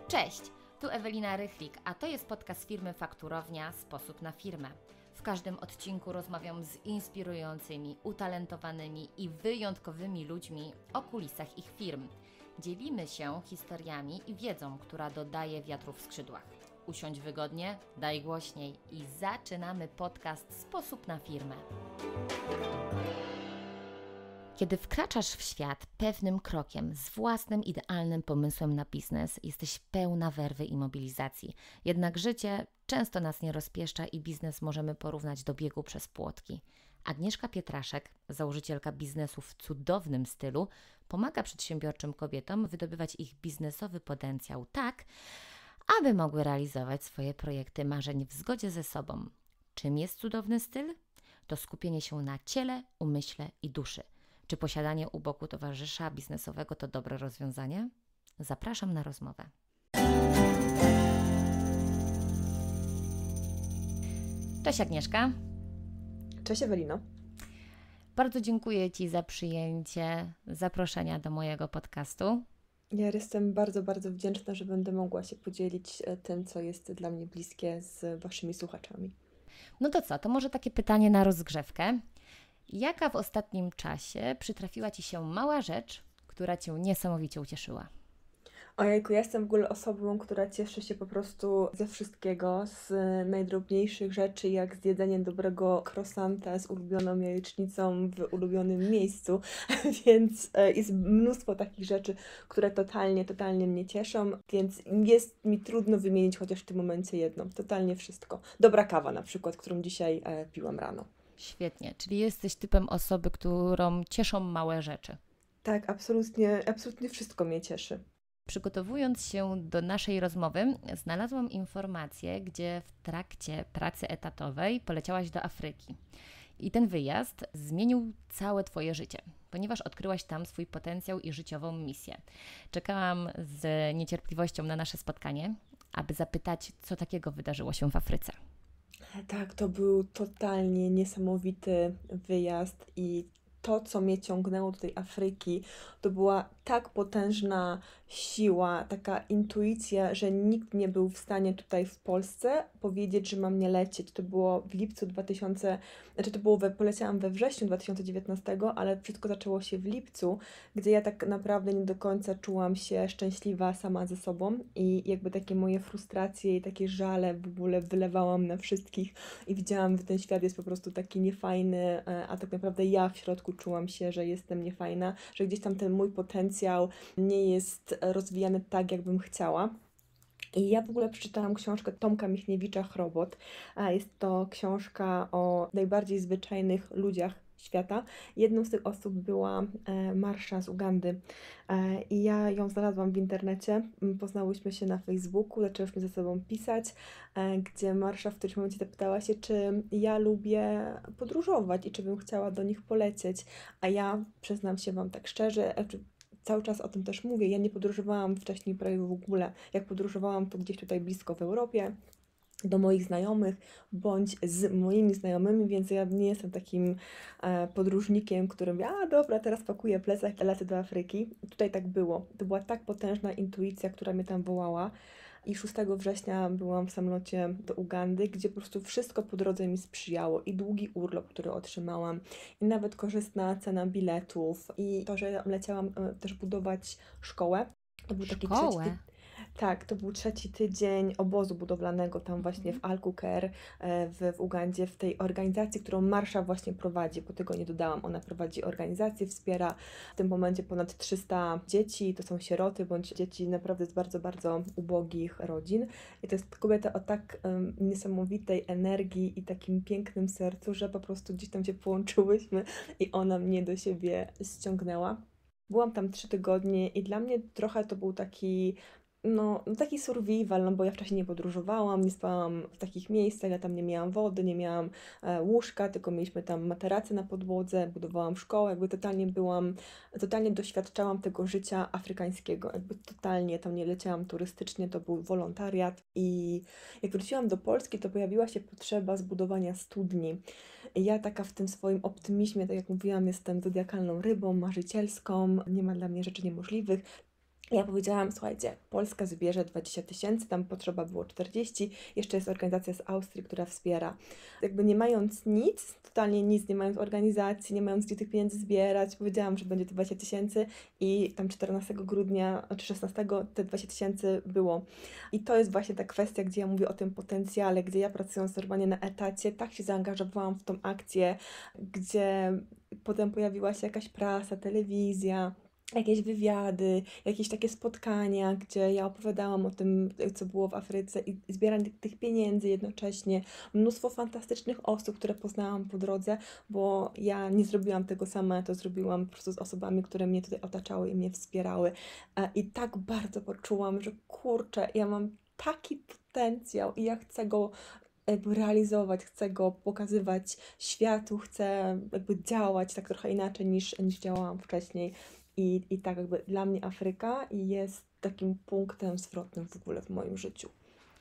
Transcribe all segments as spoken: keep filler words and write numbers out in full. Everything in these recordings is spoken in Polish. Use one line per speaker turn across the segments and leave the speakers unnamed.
Cześć, tu Ewelina Rychlik, a to jest podcast firmy Fakturownia Sposób na firmę. W każdym odcinku rozmawiam z inspirującymi, utalentowanymi i wyjątkowymi ludźmi o kulisach ich firm. Dzielimy się historiami i wiedzą, która dodaje wiatru w skrzydłach. Usiądź wygodnie, daj głośniej i zaczynamy podcast Sposób na firmę. Kiedy wkraczasz w świat pewnym krokiem, z własnym idealnym pomysłem na biznes, jesteś pełna werwy i mobilizacji. Jednak życie często nas nie rozpieszcza i biznes możemy porównać do biegu przez płotki. Agnieszka Pietraszek, założycielka biznesu w cudownym stylu, pomaga przedsiębiorczym kobietom wydobywać ich biznesowy potencjał tak, aby mogły realizować swoje projekty marzeń w zgodzie ze sobą. Czym jest cudowny styl? To skupienie się na ciele, umyśle i duszy. Czy posiadanie u boku towarzysza biznesowego to dobre rozwiązanie? Zapraszam na rozmowę. Cześć Agnieszka.
Cześć Ewelino.
Bardzo dziękuję Ci za przyjęcie zaproszenia do mojego podcastu.
Ja jestem bardzo, bardzo wdzięczna, że będę mogła się podzielić tym, co jest dla mnie bliskie z Waszymi słuchaczami.
No to co, to może takie pytanie na rozgrzewkę. Jaka w ostatnim czasie przytrafiła Ci się mała rzecz, która Cię niesamowicie ucieszyła?
Ojejku, ja jestem w ogóle osobą, która cieszy się po prostu ze wszystkiego, z najdrobniejszych rzeczy, jak z jedzeniem dobrego croissanta z ulubioną jajecznicą w ulubionym miejscu, więc jest mnóstwo takich rzeczy, które totalnie, totalnie mnie cieszą, więc jest mi trudno wymienić chociaż w tym momencie jedną, totalnie wszystko. Dobra kawa na przykład, którą dzisiaj piłam rano.
Świetnie, czyli jesteś typem osoby, którą cieszą małe rzeczy.
Tak, absolutnie, absolutnie wszystko mnie cieszy.
Przygotowując się do naszej rozmowy, znalazłam informację, gdzie w trakcie pracy etatowej poleciałaś do Afryki. I ten wyjazd zmienił całe Twoje życie, ponieważ odkryłaś tam swój potencjał i życiową misję. Czekałam z niecierpliwością na nasze spotkanie, aby zapytać, co takiego wydarzyło się w Afryce.
Tak, to był totalnie niesamowity wyjazd i to, co mnie ciągnęło do tej Afryki, to była tak potężna siła, taka intuicja, że nikt nie był w stanie tutaj w Polsce powiedzieć, że mam nie lecieć. To było w lipcu dwa tysiące, znaczy to było, we, poleciałam we wrześniu dwa tysiące dziewiętnastego, ale wszystko zaczęło się w lipcu, gdzie ja tak naprawdę nie do końca czułam się szczęśliwa sama ze sobą i jakby takie moje frustracje i takie żale w ogóle wylewałam na wszystkich i widziałam, że ten świat jest po prostu taki niefajny, a tak naprawdę ja w środku czułam się, że jestem niefajna, że gdzieś tam ten mój potencjał nie jest rozwijany tak, jakbym chciała. I ja w ogóle przeczytałam książkę Tomka Michniewicza Chrobot. Jest to książka o najbardziej zwyczajnych ludziach świata. Jedną z tych osób była Marsha z Ugandy i ja ją znalazłam w internecie, poznałyśmy się na Facebooku, zaczęłyśmy ze sobą pisać, gdzie Marsha w którymś momencie zapytała się, czy ja lubię podróżować i czy bym chciała do nich polecieć, a ja przyznam się Wam tak szczerze, cały czas o tym też mówię, ja nie podróżowałam wcześniej prawie w ogóle, jak podróżowałam to gdzieś tutaj blisko w Europie, do moich znajomych, bądź z moimi znajomymi, więc ja nie jestem takim e, podróżnikiem, którym a dobra, teraz pakuję plecak i lecę do Afryki. Tutaj tak było. To była tak potężna intuicja, która mnie tam wołała. I szóstego września byłam w samolocie do Ugandy, gdzie po prostu wszystko po drodze mi sprzyjało. I długi urlop, który otrzymałam, i nawet korzystna cena biletów, i to, że leciałam e, też budować szkołę. To był taki
Szkołę?
trzeci tydzień. Tak, to był trzeci tydzień obozu budowlanego tam właśnie w Alkuker w, w Ugandzie, w tej organizacji, którą Marsha właśnie prowadzi, bo tego nie dodałam, ona prowadzi organizację, wspiera w tym momencie ponad trzysta dzieci, to są sieroty bądź dzieci naprawdę z bardzo, bardzo ubogich rodzin i to jest kobieta o tak um, niesamowitej energii i takim pięknym sercu, że po prostu gdzieś tam się połączyłyśmy i ona mnie do siebie ściągnęła. Byłam tam trzy tygodnie i dla mnie trochę to był taki No, no taki survival, no bo ja wcześniej nie podróżowałam, nie spałam w takich miejscach, ja tam nie miałam wody, nie miałam e, łóżka, tylko mieliśmy tam materace na podłodze, budowałam szkołę, jakby totalnie byłam, totalnie doświadczałam tego życia afrykańskiego, jakby totalnie tam nie leciałam turystycznie, to był wolontariat i jak wróciłam do Polski, to pojawiła się potrzeba zbudowania studni. I ja taka w tym swoim optymizmie, tak jak mówiłam, jestem zodiakalną rybą, marzycielską, nie ma dla mnie rzeczy niemożliwych. Ja powiedziałam, słuchajcie, Polska zbierze dwadzieścia tysięcy, tam potrzeba było czterdzieści, jeszcze jest organizacja z Austrii, która wspiera. Jakby nie mając nic, totalnie nic, nie mając organizacji, nie mając gdzie tych pieniędzy zbierać, powiedziałam, że będzie to dwadzieścia tysięcy i tam czternastego grudnia czy szesnastego te dwadzieścia tysięcy było. I to jest właśnie ta kwestia, gdzie ja mówię o tym potencjale, gdzie ja pracując normalnie na etacie, tak się zaangażowałam w tą akcję, gdzie potem pojawiła się jakaś prasa, telewizja, jakieś wywiady, jakieś takie spotkania, gdzie ja opowiadałam o tym, co było w Afryce i i zbieranie tych, tych pieniędzy jednocześnie. Mnóstwo fantastycznych osób, które poznałam po drodze, bo ja nie zrobiłam tego sama, to zrobiłam po prostu z osobami, które mnie tutaj otaczały i mnie wspierały. E, I tak bardzo poczułam, że kurczę, ja mam taki potencjał i ja chcę go jakby realizować, chcę go pokazywać światu, chcę jakby działać tak trochę inaczej niż, niż działałam wcześniej. I, I tak jakby dla mnie Afryka jest takim punktem zwrotnym w ogóle w moim życiu.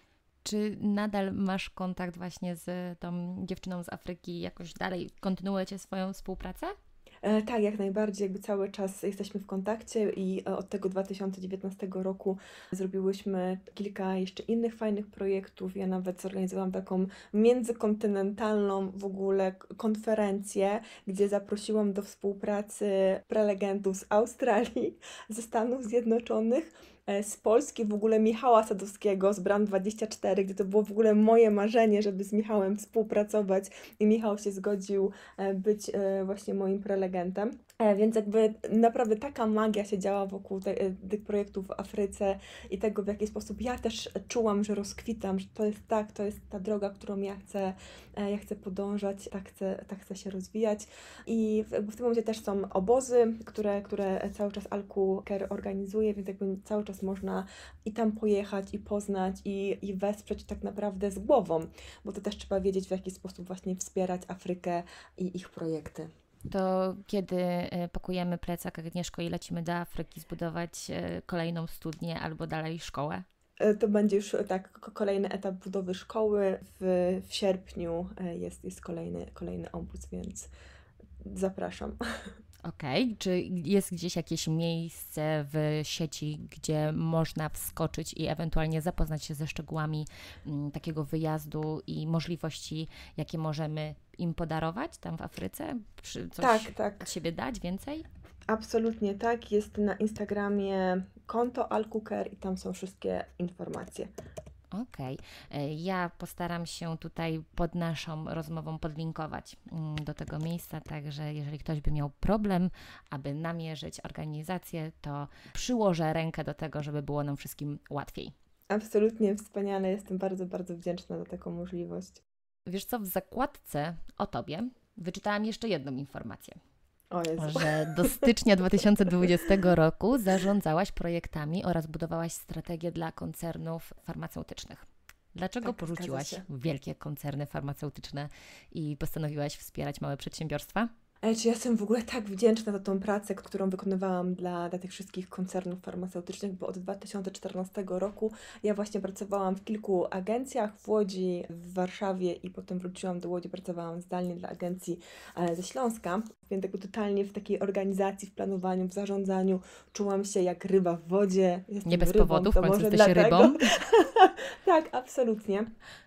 Czy nadal masz kontakt właśnie z tą dziewczyną z Afryki? Jakoś dalej kontynuujecie swoją współpracę?
E, tak, jak najbardziej, jakby cały czas jesteśmy w kontakcie i e, od tego dwa tysiące dziewiętnastego roku zrobiłyśmy kilka jeszcze innych fajnych projektów. Ja nawet zorganizowałam taką międzykontynentalną w ogóle k- konferencję, gdzie zaprosiłam do współpracy prelegentów z Australii, ze Stanów Zjednoczonych, e, z Polski w ogóle Michała Sadowskiego z Brand dwadzieścia cztery, gdzie to było w ogóle moje marzenie, żeby z Michałem współpracować i Michał się zgodził e, być e, właśnie moim prelegentem. E, Więc jakby naprawdę taka magia się działa wokół te, e, tych projektów w Afryce i tego, w jaki sposób ja też czułam, że rozkwitam, że to jest tak, to jest ta droga, którą ja chcę, e, ja chcę podążać, tak chcę, tak chcę się rozwijać. I w, jakby w tym momencie też są obozy, które, które cały czas Alku Care organizuje, więc jakby cały czas można i tam pojechać, i poznać, i, i wesprzeć tak naprawdę z głową, bo to też trzeba wiedzieć, w jaki sposób właśnie wspierać Afrykę i ich projekty.
To kiedy e, pakujemy plecak, Agnieszko, i lecimy do Afryki zbudować e, kolejną studnię albo dalej szkołę?
E, To będzie już e, tak ko- kolejny etap budowy szkoły. W, w sierpniu e, jest, jest kolejny, kolejny obóz, więc zapraszam.
Okej, czy jest gdzieś jakieś miejsce w sieci, gdzie można wskoczyć i ewentualnie zapoznać się ze szczegółami mm, takiego wyjazdu i możliwości, jakie możemy im podarować tam w Afryce? Przy
Tak,
coś
tak,
od siebie dać więcej?
absolutnie tak. Jest na Instagramie konto Alkuker i tam są wszystkie informacje.
Okej. E, Ja postaram się tutaj pod naszą rozmową podlinkować mm, do tego miejsca, także jeżeli ktoś by miał problem, aby namierzyć organizację, to przyłożę rękę do tego, żeby było nam wszystkim łatwiej.
Absolutnie wspaniale. Jestem bardzo, bardzo wdzięczna za taką możliwość.
Wiesz co, w zakładce o Tobie wyczytałam jeszcze jedną informację,
O Jezu.
że do stycznia dwa tysiące dwudziestego roku zarządzałaś projektami oraz budowałaś strategię dla koncernów farmaceutycznych. Dlaczego
Tak, zgadza
porzuciłaś
się.
wielkie koncerny farmaceutyczne i postanowiłaś wspierać małe przedsiębiorstwa?
Ale czy ja jestem w ogóle tak wdzięczna za tą pracę, którą wykonywałam dla, dla tych wszystkich koncernów farmaceutycznych, bo od dwa tysiące czternastego roku ja właśnie pracowałam w kilku agencjach w Łodzi, w Warszawie i potem wróciłam do Łodzi, pracowałam zdalnie dla agencji e, ze Śląska, więc jakby totalnie w takiej organizacji, w planowaniu, w zarządzaniu czułam się jak ryba w wodzie. Jestem
Nie bez
rybą,
powodu, w
to
końcu
może
jesteś
dlatego.
rybą.
Tak, absolutnie.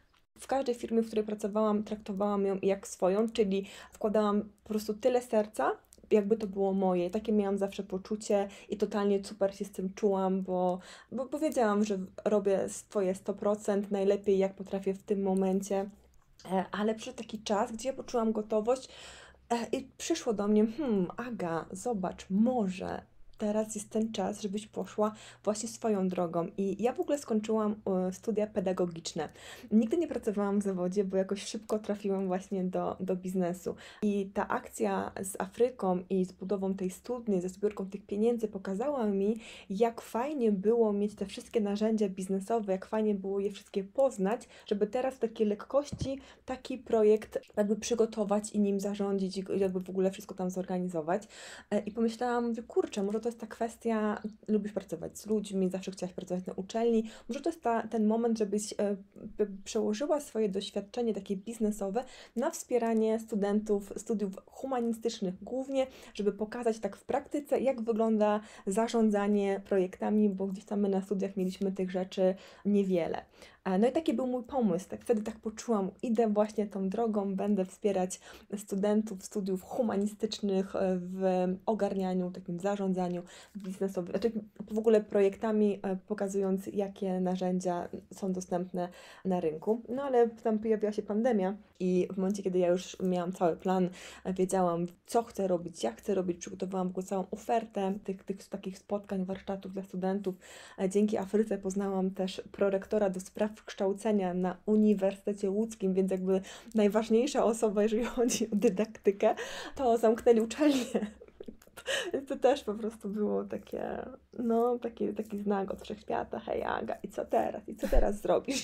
W każdej firmie, w której pracowałam, traktowałam ją jak swoją, czyli wkładałam po prostu tyle serca, jakby to było moje. Takie miałam zawsze poczucie i totalnie super się z tym czułam, bo, bo powiedziałam, że robię swoje sto procent najlepiej, jak potrafię w tym momencie. E, Ale przyszedł taki czas, gdzie ja poczułam gotowość e, i przyszło do mnie, hmm, Aga, zobacz, może teraz jest ten czas, żebyś poszła właśnie swoją drogą. I ja w ogóle skończyłam e, studia pedagogiczne. Nigdy nie pracowałam w zawodzie, bo jakoś szybko trafiłam właśnie do, do biznesu. I ta akcja z Afryką i z budową tej studni, ze zbiórką tych pieniędzy pokazała mi, jak fajnie było mieć te wszystkie narzędzia biznesowe, jak fajnie było je wszystkie poznać, żeby teraz w takiej lekkości taki projekt jakby przygotować i nim zarządzić i jakby w ogóle wszystko tam zorganizować. E, I pomyślałam, że kurczę, może to jest ta kwestia, lubisz pracować z ludźmi, zawsze chciałaś pracować na uczelni, może to jest ta, ten moment, żebyś e, przełożyła swoje doświadczenie takie biznesowe na wspieranie studentów studiów humanistycznych głównie, żeby pokazać tak w praktyce, jak wygląda zarządzanie projektami, bo gdzieś tam my na studiach mieliśmy tych rzeczy niewiele. No i taki był mój pomysł. Tak, wtedy tak poczułam, idę właśnie tą drogą, będę wspierać studentów studiów humanistycznych w ogarnianiu, takim zarządzaniu biznesowym, znaczy w ogóle projektami, pokazując, jakie narzędzia są dostępne na rynku. No ale tam pojawiła się pandemia i w momencie, kiedy ja już miałam cały plan, wiedziałam, co chcę robić, jak chcę robić, przygotowałam w ogóle całą ofertę tych, tych takich spotkań, warsztatów dla studentów. Dzięki Afryce poznałam też prorektora do spraw kształcenia na Uniwersytecie Łódzkim, więc jakby najważniejsza osoba, jeżeli chodzi o dydaktykę, to zamknęli uczelnię. Więc to też po prostu było takie, no, taki, taki znak od wszechświata, hej Aga, i co teraz? I co teraz zrobisz?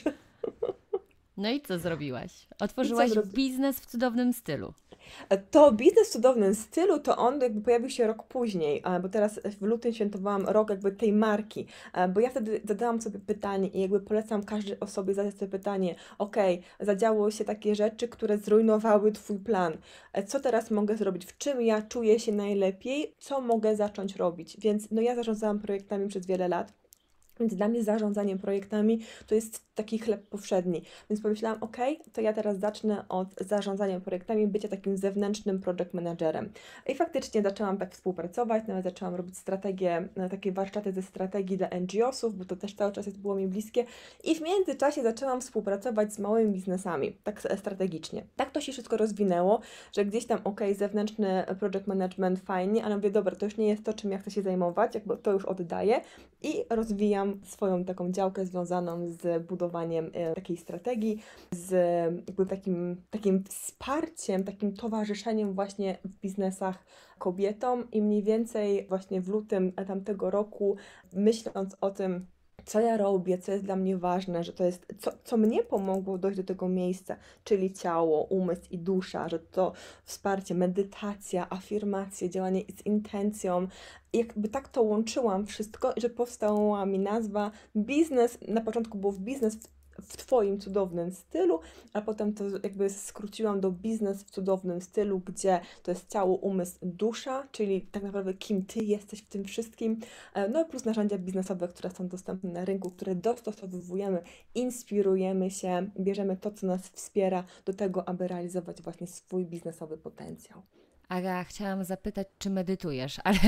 No i co zrobiłaś? Otworzyłaś
zrobi-
biznes w cudownym stylu.
To biznes w cudownym stylu, to on jakby pojawił się rok później, bo teraz w lutym świętowałam rok jakby tej marki, bo ja wtedy zadałam sobie pytanie i jakby polecam każdej osobie zadać sobie pytanie, okej, zadziało się takie rzeczy, które zrujnowały Twój plan, co teraz mogę zrobić, w czym ja czuję się najlepiej, co mogę zacząć robić, więc no ja zarządzałam projektami przez wiele lat. Więc dla mnie zarządzanie projektami to jest taki chleb powszedni. Więc pomyślałam, ok, to ja teraz zacznę od zarządzania projektami, bycia takim zewnętrznym project managerem. I faktycznie zaczęłam tak współpracować, nawet zaczęłam robić strategie, takie warsztaty ze strategii dla N G O sów, bo to też cały czas jest, było mi bliskie. I w międzyczasie zaczęłam współpracować z małymi biznesami, tak strategicznie. Tak to się wszystko rozwinęło, że gdzieś tam, ok, zewnętrzny project management fajnie, ale mówię, dobra, to już nie jest to, czym ja chcę się zajmować, jakby to już oddaję i rozwijam swoją taką działkę związaną z budowaniem e, takiej strategii, z jakby takim, takim wsparciem, takim towarzyszeniem właśnie w biznesach kobietom i mniej więcej właśnie w lutym tamtego roku, myśląc o tym, co ja robię, co jest dla mnie ważne, że to jest, co, co mnie pomogło dojść do tego miejsca, czyli ciało, umysł i dusza, że to wsparcie, medytacja, afirmacje, działanie z intencją. I jakby tak to łączyłam wszystko, że powstała mi nazwa biznes, na początku był biznes w w Twoim cudownym stylu, a potem to jakby skróciłam do biznes w cudownym stylu, gdzie to jest ciało, umysł, dusza, czyli tak naprawdę kim Ty jesteś w tym wszystkim, no plus narzędzia biznesowe, które są dostępne na rynku, które dostosowujemy, inspirujemy się, bierzemy to, co nas wspiera do tego, aby realizować właśnie swój biznesowy potencjał.
Aga, chciałam zapytać, czy medytujesz, ale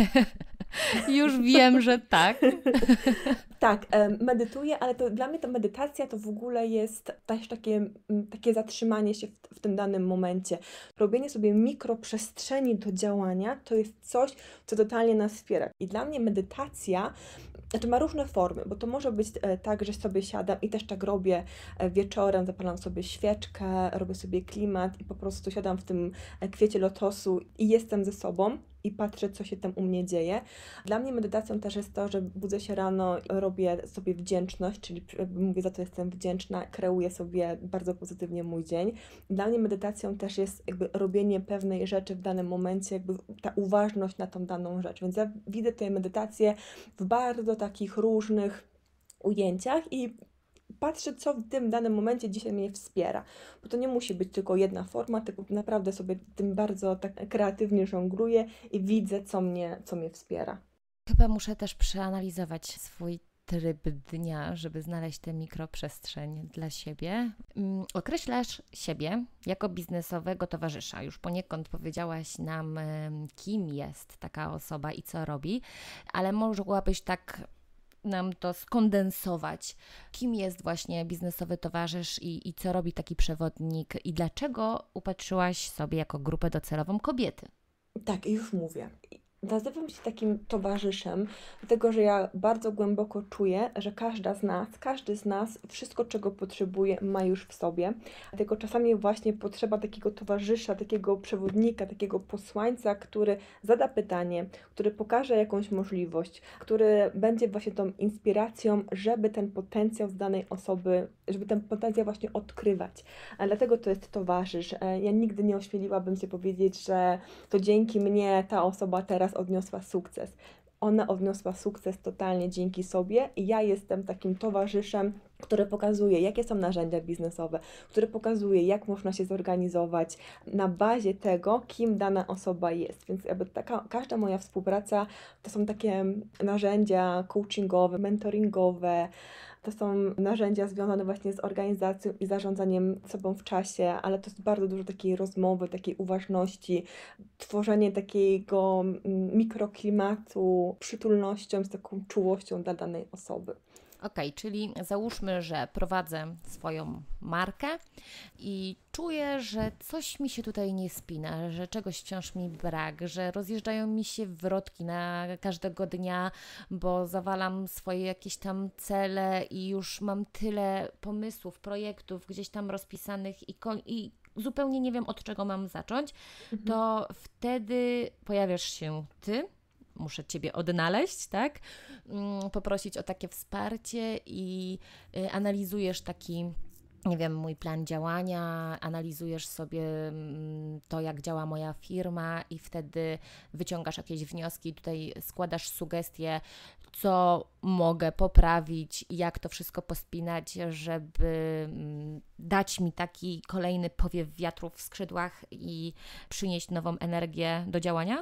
już wiem, że tak.
Tak, medytuję, ale to dla mnie ta medytacja to w ogóle jest też takie, takie zatrzymanie się w, w tym danym momencie. Robienie sobie mikroprzestrzeni do działania to jest coś, co totalnie nas wspiera. I dla mnie medytacja znaczy ma różne formy, bo to może być tak, że sobie siadam i też tak robię wieczorem, zapalam sobie świeczkę, robię sobie klimat i po prostu siadam w tym kwiecie lotosu i jestem ze sobą i patrzę, co się tam u mnie dzieje. Dla mnie medytacją też jest to, że budzę się rano, robię sobie wdzięczność, czyli mówię, za to jestem wdzięczna, kreuję sobie bardzo pozytywnie mój dzień. Dla mnie medytacją też jest jakby robienie pewnej rzeczy w danym momencie, jakby ta uważność na tą daną rzecz. Więc ja widzę tę medytację w bardzo takich różnych ujęciach i patrzę, co w tym danym momencie dzisiaj mnie wspiera. Bo to nie musi być tylko jedna forma, tylko naprawdę sobie tym bardzo tak kreatywnie żongluję i widzę, co mnie, co mnie wspiera.
Chyba muszę też przeanalizować swój tryb dnia, żeby znaleźć tę mikroprzestrzeń dla siebie. Um, określasz siebie jako biznesowego towarzysza. Już poniekąd powiedziałaś nam, um, kim jest taka osoba i co robi, ale mogłabyś tak nam to skondensować. Kim jest właśnie biznesowy towarzysz i, i co robi taki przewodnik i dlaczego upatrzyłaś sobie jako grupę docelową kobiety?
Tak, już mówię. Nazywam się takim towarzyszem, dlatego że ja bardzo głęboko czuję, że każda z nas, każdy z nas wszystko, czego potrzebuje, ma już w sobie. Tylko czasami właśnie potrzeba takiego towarzysza, takiego przewodnika, takiego posłańca, który zada pytanie, który pokaże jakąś możliwość, który będzie właśnie tą inspiracją, żeby ten potencjał z danej osoby, żeby ten potencjał właśnie odkrywać. A dlatego to jest towarzysz. Ja nigdy nie ośmieliłabym się powiedzieć, że to dzięki mnie ta osoba teraz odniosła sukces. ona odniosła sukces totalnie dzięki sobie i ja jestem takim towarzyszem, który pokazuje, jakie są narzędzia biznesowe, który pokazuje, jak można się zorganizować na bazie tego, kim dana osoba jest. Więc jakby taka, każda moja współpraca to są takie narzędzia coachingowe, mentoringowe, to są narzędzia związane właśnie z organizacją i zarządzaniem sobą w czasie, ale to jest bardzo dużo takiej rozmowy, takiej uważności, tworzenie takiego mikroklimatu, przytulnością, z taką czułością dla danej osoby.
Okej, czyli załóżmy, że prowadzę swoją markę i czuję, że coś mi się tutaj nie spina, że czegoś wciąż mi brak, że rozjeżdżają mi się wrotki na każdego dnia, bo zawalam swoje jakieś tam cele i już mam tyle pomysłów, projektów gdzieś tam rozpisanych i, ko- i zupełnie nie wiem, od czego mam zacząć, mhm. to wtedy pojawiasz się Ty. Muszę Ciebie odnaleźć, tak? Poprosić o takie wsparcie i analizujesz taki, nie wiem, mój plan działania, analizujesz sobie to, jak działa moja firma i wtedy wyciągasz jakieś wnioski, tutaj składasz sugestie, co mogę poprawić, jak to wszystko pospinać, żeby dać mi taki kolejny powiew wiatru w skrzydłach i przynieść nową energię do działania?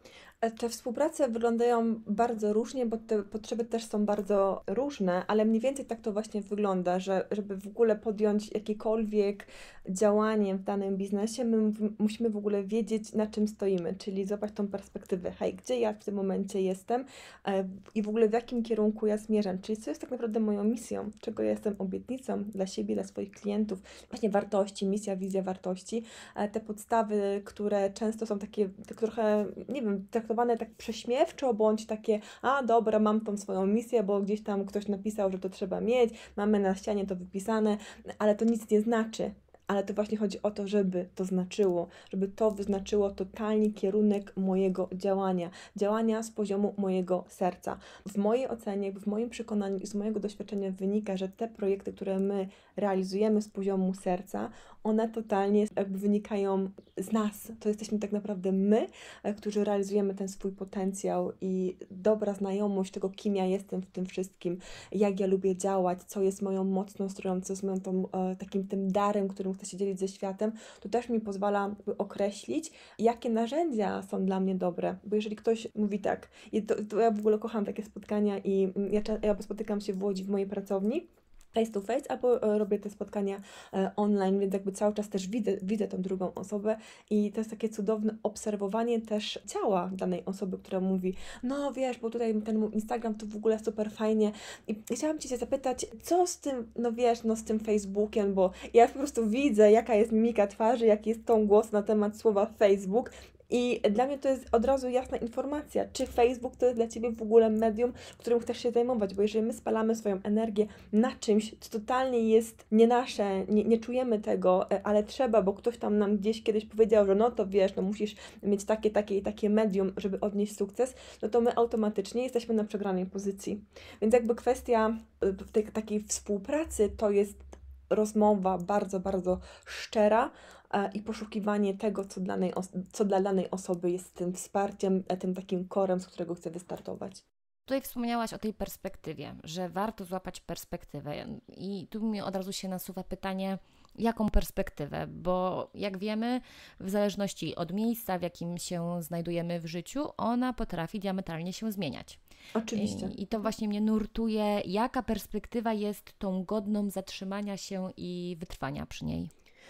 Te współprace wyglądają bardzo różnie, bo te potrzeby też są bardzo różne, ale mniej więcej tak to właśnie wygląda, że żeby w ogóle podjąć jakiekolwiek działanie w danym biznesie, my musimy w ogóle wiedzieć, na czym stoimy, czyli zobacz tą perspektywę, hej, gdzie ja w tym momencie jestem e, i w ogóle w jakim kierunku ja zmierzam, czyli co jest tak naprawdę moją misją, czego ja jestem obietnicą dla siebie, dla swoich klientów, właśnie wartości, misja, wizja wartości, e, te podstawy, które często są takie tak trochę, nie wiem, traktowane tak prześmiewczo, bądź takie, a dobra, mam tą swoją misję, bo gdzieś tam ktoś napisał, że to trzeba mieć, mamy na ścianie to wypisane, ale to nic nie znaczy. Ale to właśnie chodzi o to, żeby to znaczyło, żeby to wyznaczyło totalnie kierunek mojego działania, działania z poziomu mojego serca. W mojej ocenie, w moim przekonaniu i z mojego doświadczenia wynika, że te projekty, które my realizujemy z poziomu serca, one totalnie jakby wynikają z nas. To jesteśmy tak naprawdę my, którzy realizujemy ten swój potencjał i dobra znajomość tego, kim ja jestem w tym wszystkim, jak ja lubię działać, co jest moją mocną stroną, co jest moim tą, e, takim tym darem, którym chcę się dzielić ze światem, to też mi pozwala określić, jakie narzędzia są dla mnie dobre. Bo jeżeli ktoś mówi tak, i to, to ja w ogóle kocham takie spotkania i ja, ja spotykam się w Łodzi w mojej pracowni, face to face, albo robię te spotkania online, więc jakby cały czas też widzę, widzę tą drugą osobę i to jest takie cudowne obserwowanie też ciała danej osoby, która mówi, no wiesz, bo tutaj ten mój Instagram to w ogóle super fajnie i chciałam Cię zapytać, co z tym, no wiesz, no z tym Facebookiem, bo ja po prostu widzę, jaka jest mimika twarzy, jaki jest ton głosu na temat słowa Facebook. I dla mnie to jest od razu jasna informacja, czy Facebook to jest dla Ciebie w ogóle medium, którym chcesz się zajmować, bo jeżeli my spalamy swoją energię na czymś, co totalnie jest nie nasze, nie, nie czujemy tego, ale trzeba, bo ktoś tam nam gdzieś kiedyś powiedział, że no to wiesz, no musisz mieć takie, takie i takie medium, żeby odnieść sukces, no to my automatycznie jesteśmy na przegranej pozycji. Więc jakby kwestia tej takiej współpracy to jest rozmowa bardzo, bardzo szczera, i poszukiwanie tego, co dla, danej co dla danej osoby jest tym wsparciem, tym takim korem, z którego chcę wystartować.
Tutaj wspomniałaś o tej perspektywie, że warto złapać perspektywę i tu mi od razu się nasuwa pytanie, jaką perspektywę, bo jak wiemy, w zależności od miejsca, w jakim się znajdujemy w życiu, ona potrafi diametralnie się zmieniać.
Oczywiście.
I, i to właśnie mnie nurtuje, jaka perspektywa jest tą godną zatrzymania się i wytrwania przy niej.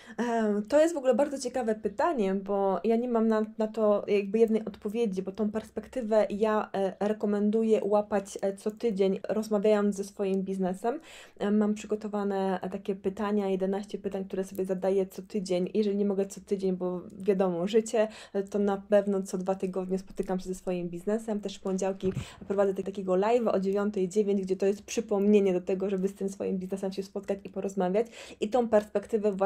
To jest w ogóle bardzo ciekawe pytanie, bo ja nie mam na, na to jakby jednej odpowiedzi, bo tą perspektywę ja rekomenduję łapać co tydzień, rozmawiając ze swoim biznesem. Mam przygotowane takie pytania, jedenaście pytań, które sobie zadaję co tydzień. Jeżeli nie mogę co tydzień, bo wiadomo, życie, to na pewno co dwa tygodnie spotykam się ze swoim biznesem. Też w poniedziałki prowadzę takiego live'a o dziewiątej dziewięć, gdzie to jest przypomnienie do tego, żeby z tym swoim biznesem się spotkać i porozmawiać. I tą perspektywę właśnie złapać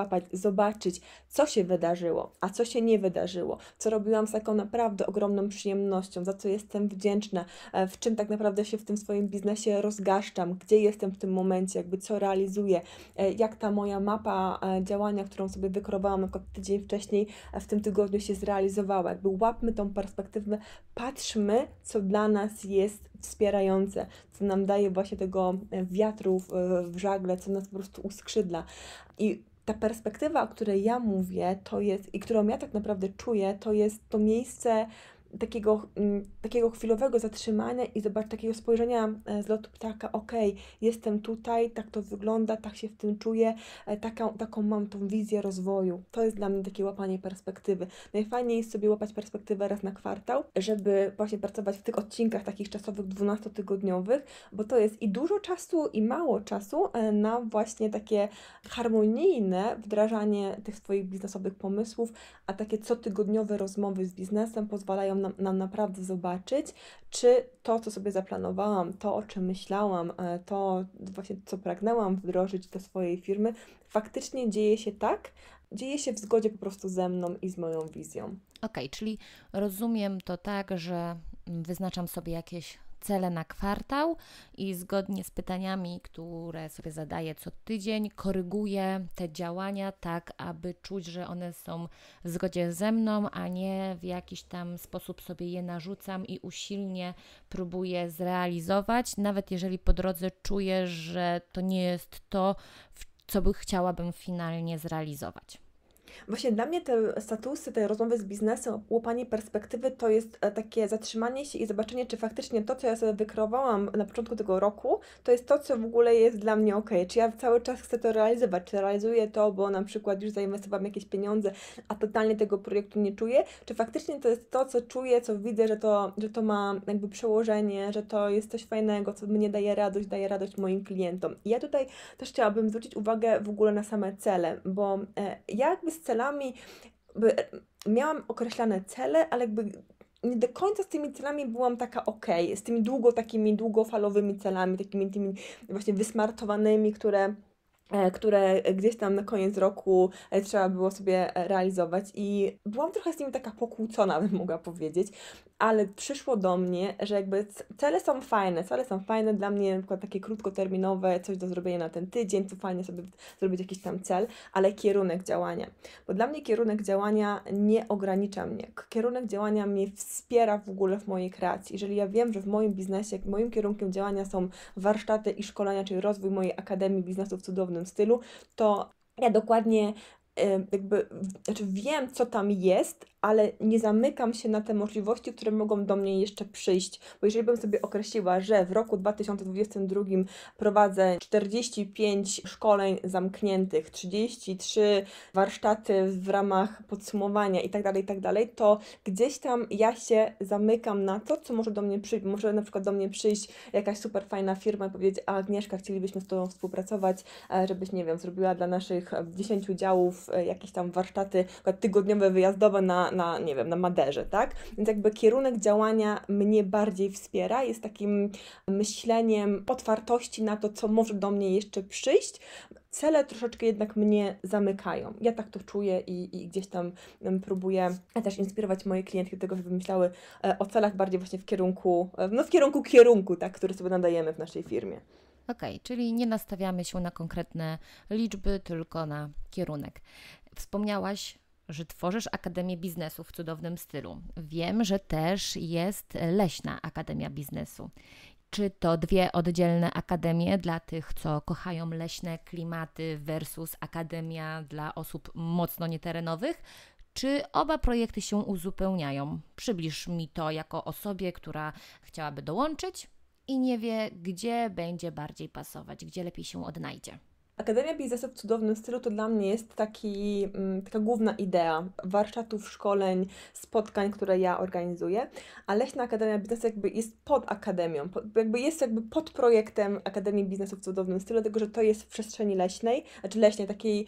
złapać, zobaczyć, co się wydarzyło, a co się nie wydarzyło, co robiłam z taką naprawdę ogromną przyjemnością, za co jestem wdzięczna, e, w czym tak naprawdę się w tym swoim biznesie rozgaszczam, gdzie jestem w tym momencie, jakby co realizuję, e, jak ta moja mapa e, działania, którą sobie wykreowałam na przykład tydzień wcześniej, e, w tym tygodniu się zrealizowała. Jakby łapmy tą perspektywę, patrzmy, co dla nas jest wspierające, co nam daje właśnie tego e, wiatru w, w żagle, co nas po prostu uskrzydla. I ta perspektywa, o której ja mówię, to jest i którą ja tak naprawdę czuję, to jest to miejsce takiego, mm, takiego chwilowego zatrzymania i zobacz, takiego spojrzenia e, z lotu ptaka, okej, jestem tutaj, tak to wygląda, tak się w tym czuję, e, taką, taką mam tą wizję rozwoju. To jest dla mnie takie łapanie perspektywy. Najfajniej jest sobie łapać perspektywę raz na kwartał, żeby właśnie pracować w tych odcinkach takich czasowych dwunastotygodniowych, bo to jest i dużo czasu, i mało czasu e, na właśnie takie harmonijne wdrażanie tych swoich biznesowych pomysłów, a takie cotygodniowe rozmowy z biznesem pozwalają nam, nam naprawdę zobaczyć, czy to, co sobie zaplanowałam, to, o czym myślałam, e, to właśnie, co pragnęłam wdrożyć do swojej firmy, faktycznie dzieje się tak, dzieje się w zgodzie po prostu ze mną i z moją wizją.
Okej, czyli rozumiem to tak, że wyznaczam sobie jakieś cele na kwartał i zgodnie z pytaniami, które sobie zadaję co tydzień, koryguję te działania tak, aby czuć, że one są w zgodzie ze mną, a nie w jakiś tam sposób sobie je narzucam i usilnie próbuję zrealizować, nawet jeżeli po drodze czuję, że to nie jest to, co by chciałabym finalnie zrealizować.
Właśnie dla mnie te statusy, te rozmowy z biznesem, łapanie perspektywy to jest e, takie zatrzymanie się i zobaczenie, czy faktycznie to, co ja sobie wykreowałam na początku tego roku, to jest to, co w ogóle jest dla mnie ok. Czy ja cały czas chcę to realizować, czy realizuję to, bo na przykład już zainwestowałam jakieś pieniądze, a totalnie tego projektu nie czuję, czy faktycznie to jest to, co czuję, co widzę, że to, że to ma jakby przełożenie, że to jest coś fajnego, co mnie daje radość, daje radość moim klientom. I ja tutaj też chciałabym zwrócić uwagę w ogóle na same cele, bo e, ja jakby z celami by, miałam określane cele, ale jakby nie do końca z tymi celami byłam taka okej, z tymi długo, takimi długofalowymi celami, takimi tymi właśnie wysmartowanymi, które e, które gdzieś tam na koniec roku e, trzeba było sobie e, realizować i byłam trochę z nimi taka pokłócona, bym mogła powiedzieć, ale przyszło do mnie, że jakby c- cele są fajne, cele są fajne dla mnie, na przykład takie krótkoterminowe, coś do zrobienia na ten tydzień, to fajnie sobie zrobić jakiś tam cel, ale kierunek działania. Bo dla mnie kierunek działania nie ogranicza mnie. K- Kierunek działania mnie wspiera w ogóle w mojej kreacji. Jeżeli ja wiem, że w moim biznesie, moim kierunkiem działania są warsztaty i szkolenia, czyli rozwój mojej Akademii Biznesu w cudownym stylu, to ja dokładnie y, jakby, znaczy wiem, co tam jest, ale nie zamykam się na te możliwości, które mogą do mnie jeszcze przyjść. Bo jeżeli bym sobie określiła, że w roku dwa tysiące dwudziestym drugim prowadzę czterdzieści pięć szkoleń zamkniętych, trzydzieści trzy warsztaty w ramach podsumowania itd., itd., to gdzieś tam ja się zamykam na to, co może do mnie przyjść. Może na przykład do mnie przyjść jakaś super fajna firma i powiedzieć: a Agnieszka, chcielibyśmy z Tobą współpracować, e, żebyś, nie wiem, zrobiła dla naszych e, dziesięciu działów e, jakieś tam warsztaty na przykład tygodniowe, wyjazdowe na, na, nie wiem, na Maderze, tak? Więc jakby kierunek działania mnie bardziej wspiera, jest takim myśleniem otwartości na to, co może do mnie jeszcze przyjść. Cele troszeczkę jednak mnie zamykają. Ja tak to czuję i, i gdzieś tam em, próbuję też inspirować moje klientki do tego, żeby myślały e, o celach bardziej właśnie w kierunku, e, no w kierunku kierunku, tak, który sobie nadajemy w naszej firmie.
Okej, czyli nie nastawiamy się na konkretne liczby, tylko na kierunek. Wspomniałaś, że tworzysz Akademię Biznesu w cudownym stylu. Wiem, że też jest Leśna Akademia Biznesu. Czy to dwie oddzielne akademie dla tych, co kochają leśne klimaty versus Akademia dla osób mocno nieterenowych? Czy oba projekty się uzupełniają? Przybliż mi to jako osobie, która chciałaby dołączyć i nie wie, gdzie będzie bardziej pasować, gdzie lepiej się odnajdzie.
Akademia Biznesu w cudownym stylu to dla mnie jest taki, mm, taka główna idea warsztatów, szkoleń, spotkań, które ja organizuję, a Leśna Akademia Biznesu jakby jest pod akademią, pod, jakby jest jakby pod projektem Akademii Biznesu w cudownym stylu, dlatego że to jest w przestrzeni leśnej, znaczy leśnej, takiej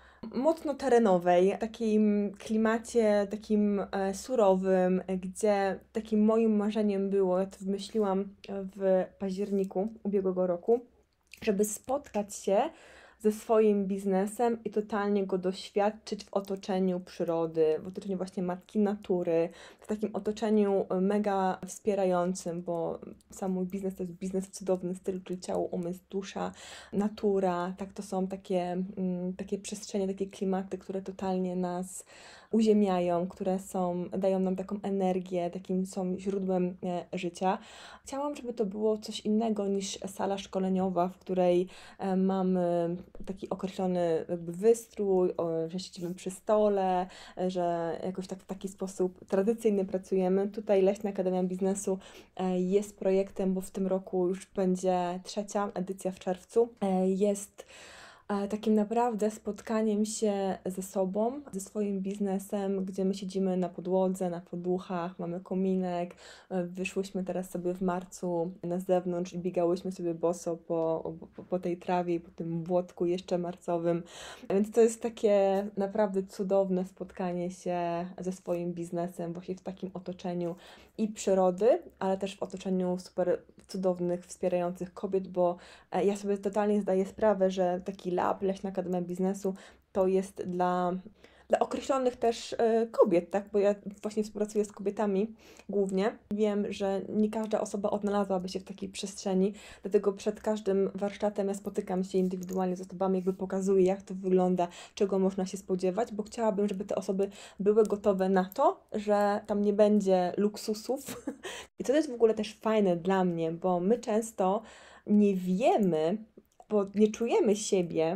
mocno terenowej, takim klimacie takim e, surowym, e, gdzie takim moim marzeniem było, ja to wymyśliłam w październiku ubiegłego roku, żeby spotkać się ze swoim biznesem i totalnie go doświadczyć w otoczeniu przyrody, w otoczeniu właśnie matki natury, w takim otoczeniu mega wspierającym, bo sam mój biznes to jest biznes w cudownym stylu, czyli ciało, umysł, dusza, natura, tak, to są takie, mm, takie przestrzenie, takie klimaty, które totalnie nas uziemiają, które są, dają nam taką energię, takim są źródłem e, życia. Chciałam, żeby to było coś innego niż sala szkoleniowa, w której e, mamy taki określony jakby wystrój, o, że siedzimy przy stole, e, że jakoś tak w taki sposób tradycyjny pracujemy. Tutaj Leśna Akademia Biznesu e, jest projektem, bo w tym roku już będzie trzecia edycja w czerwcu. E, jest e, takim naprawdę spotkaniem się ze sobą, ze swoim biznesem, gdzie my siedzimy na podłodze, na poduchach, mamy kominek, e, wyszłyśmy teraz sobie w marcu na zewnątrz i biegałyśmy sobie boso po, po, po tej trawie i po tym błotku jeszcze marcowym. Więc to jest takie naprawdę cudowne spotkanie się ze swoim biznesem właśnie w takim otoczeniu i przyrody, ale też w otoczeniu super cudownych, wspierających kobiet, bo e, ja sobie totalnie zdaję sprawę, że taki lab, Leśna Akademia Biznesu, to jest dla, dla określonych też e, kobiet, tak? Bo ja właśnie współpracuję z kobietami głównie. Wiem, że nie każda osoba odnalazłaby się w takiej przestrzeni, dlatego przed każdym warsztatem ja spotykam się indywidualnie z osobami, jakby pokazuję, jak to wygląda, czego można się spodziewać, bo chciałabym, żeby te osoby były gotowe na to, że tam nie będzie luksusów. I to jest w ogóle też fajne dla mnie, bo my często nie wiemy, bo nie czujemy siebie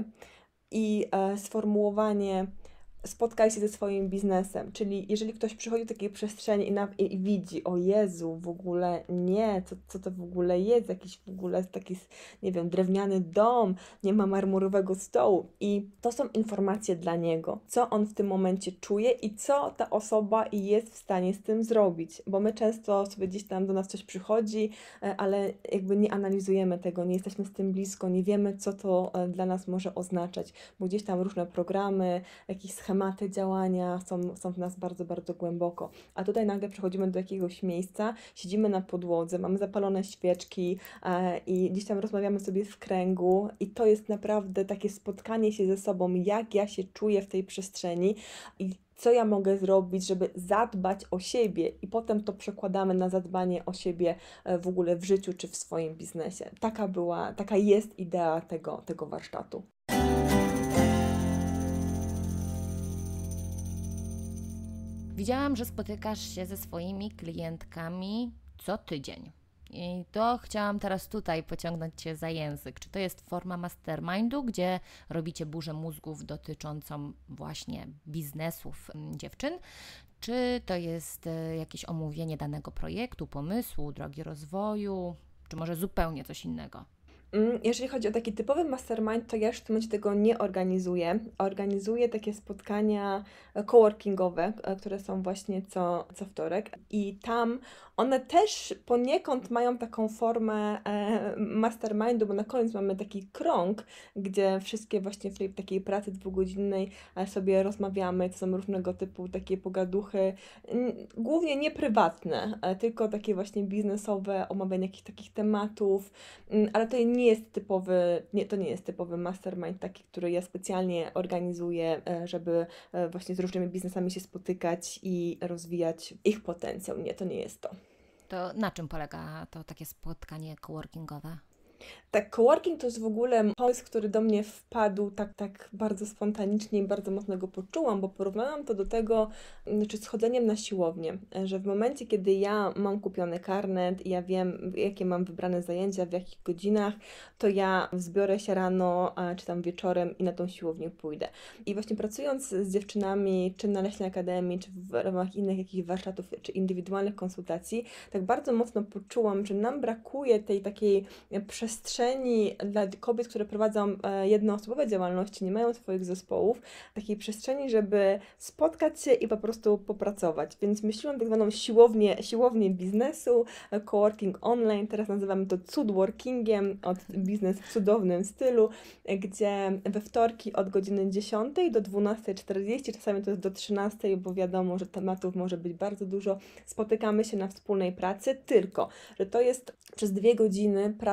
i e, sformułowanie spotkaj się ze swoim biznesem, czyli jeżeli ktoś przychodzi do takiej przestrzeni i, na, i, i widzi, o Jezu, w ogóle nie, co, co to w ogóle jest, jakiś w ogóle taki, nie wiem, drewniany dom, nie ma marmurowego stołu i to są informacje dla niego, co on w tym momencie czuje i co ta osoba jest w stanie z tym zrobić, bo my często sobie gdzieś tam do nas coś przychodzi, e, ale jakby nie analizujemy tego, nie jesteśmy z tym blisko, nie wiemy, co to e, dla nas może oznaczać, bo gdzieś tam różne programy, jakieś schematy, schematy działania są, są w nas bardzo, bardzo głęboko. A tutaj nagle przechodzimy do jakiegoś miejsca, siedzimy na podłodze, mamy zapalone świeczki e, i gdzieś tam rozmawiamy sobie w kręgu i to jest naprawdę takie spotkanie się ze sobą, jak ja się czuję w tej przestrzeni i co ja mogę zrobić, żeby zadbać o siebie i potem to przekładamy na zadbanie o siebie w ogóle w życiu czy w swoim biznesie. Taka była, taka jest idea tego, tego warsztatu.
Widziałam, że spotykasz się ze swoimi klientkami co tydzień. I to chciałam teraz tutaj pociągnąć Cię za język. Czy to jest forma mastermindu, gdzie robicie burzę mózgów dotyczącą właśnie biznesów dziewczyn? Czy to jest jakieś omówienie danego projektu, pomysłu, drogi rozwoju, czy może zupełnie coś innego?
Jeżeli chodzi o taki typowy mastermind, to ja już w tym momencie tego nie organizuję. Organizuję takie spotkania coworkingowe, które są właśnie co, co wtorek i tam one też poniekąd mają taką formę e, mastermindu, bo na koniec mamy taki krąg, gdzie wszystkie właśnie w tej takiej pracy dwugodzinnej sobie rozmawiamy, to są różnego typu takie pogaduchy, głównie nie prywatne, tylko takie właśnie biznesowe, omawianie jakichś takich tematów, ale to nie jest typowy, nie, to nie jest typowy mastermind taki, który ja specjalnie organizuję, żeby właśnie z różnymi biznesami się spotykać i rozwijać ich potencjał. Nie, to nie jest to.
To na czym polega to takie spotkanie coworkingowe?
Tak, coworking to jest w ogóle pomysł, który do mnie wpadł tak, tak bardzo spontanicznie i bardzo mocno go poczułam, bo porównałam to do tego, znaczy z chodzeniem na siłownię, że w momencie, kiedy ja mam kupiony karnet i ja wiem, jakie mam wybrane zajęcia, w jakich godzinach, to ja zbiorę się rano, czy tam wieczorem i na tą siłownię pójdę. I właśnie pracując z dziewczynami, czy na Leśnej Akademii, czy w ramach innych jakichś warsztatów, czy indywidualnych konsultacji, tak bardzo mocno poczułam, że nam brakuje tej takiej przestrzeni dla kobiet, które prowadzą jednoosobowe działalności, nie mają swoich zespołów, takiej przestrzeni, żeby spotkać się i po prostu popracować. Więc myśliłam tak zwaną siłownię, siłownię biznesu, coworking online, teraz nazywamy to cudworkingiem, od biznes w cudownym stylu, gdzie we wtorki od godziny dziesiątej do dwunastej czterdzieści, czasami to jest do trzynastej, bo wiadomo, że tematów może być bardzo dużo, spotykamy się na wspólnej pracy, tylko że to jest przez dwie godziny praca indywidualna,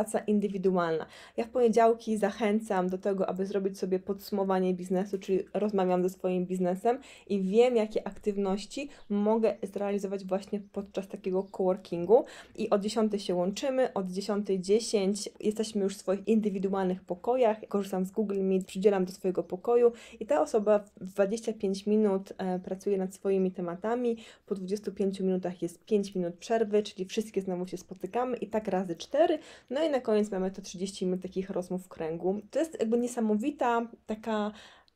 indywidualna. Ja w poniedziałki zachęcam do tego, aby zrobić sobie podsumowanie biznesu, czyli rozmawiam ze swoim biznesem i wiem, jakie aktywności mogę zrealizować właśnie podczas takiego coworkingu i o dziesiątej się łączymy, od dziesiątej dziesięć jesteśmy już w swoich indywidualnych pokojach, korzystam z Google Meet, przydzielam do swojego pokoju i ta osoba w dwadzieścia pięć minut e, pracuje nad swoimi tematami, po dwudziestu pięciu minutach jest pięć minut przerwy, czyli wszystkie znowu się spotykamy i tak razy cztery, no i na koniec mamy to trzydzieści minut takich rozmów w kręgu. To jest jakby niesamowita taka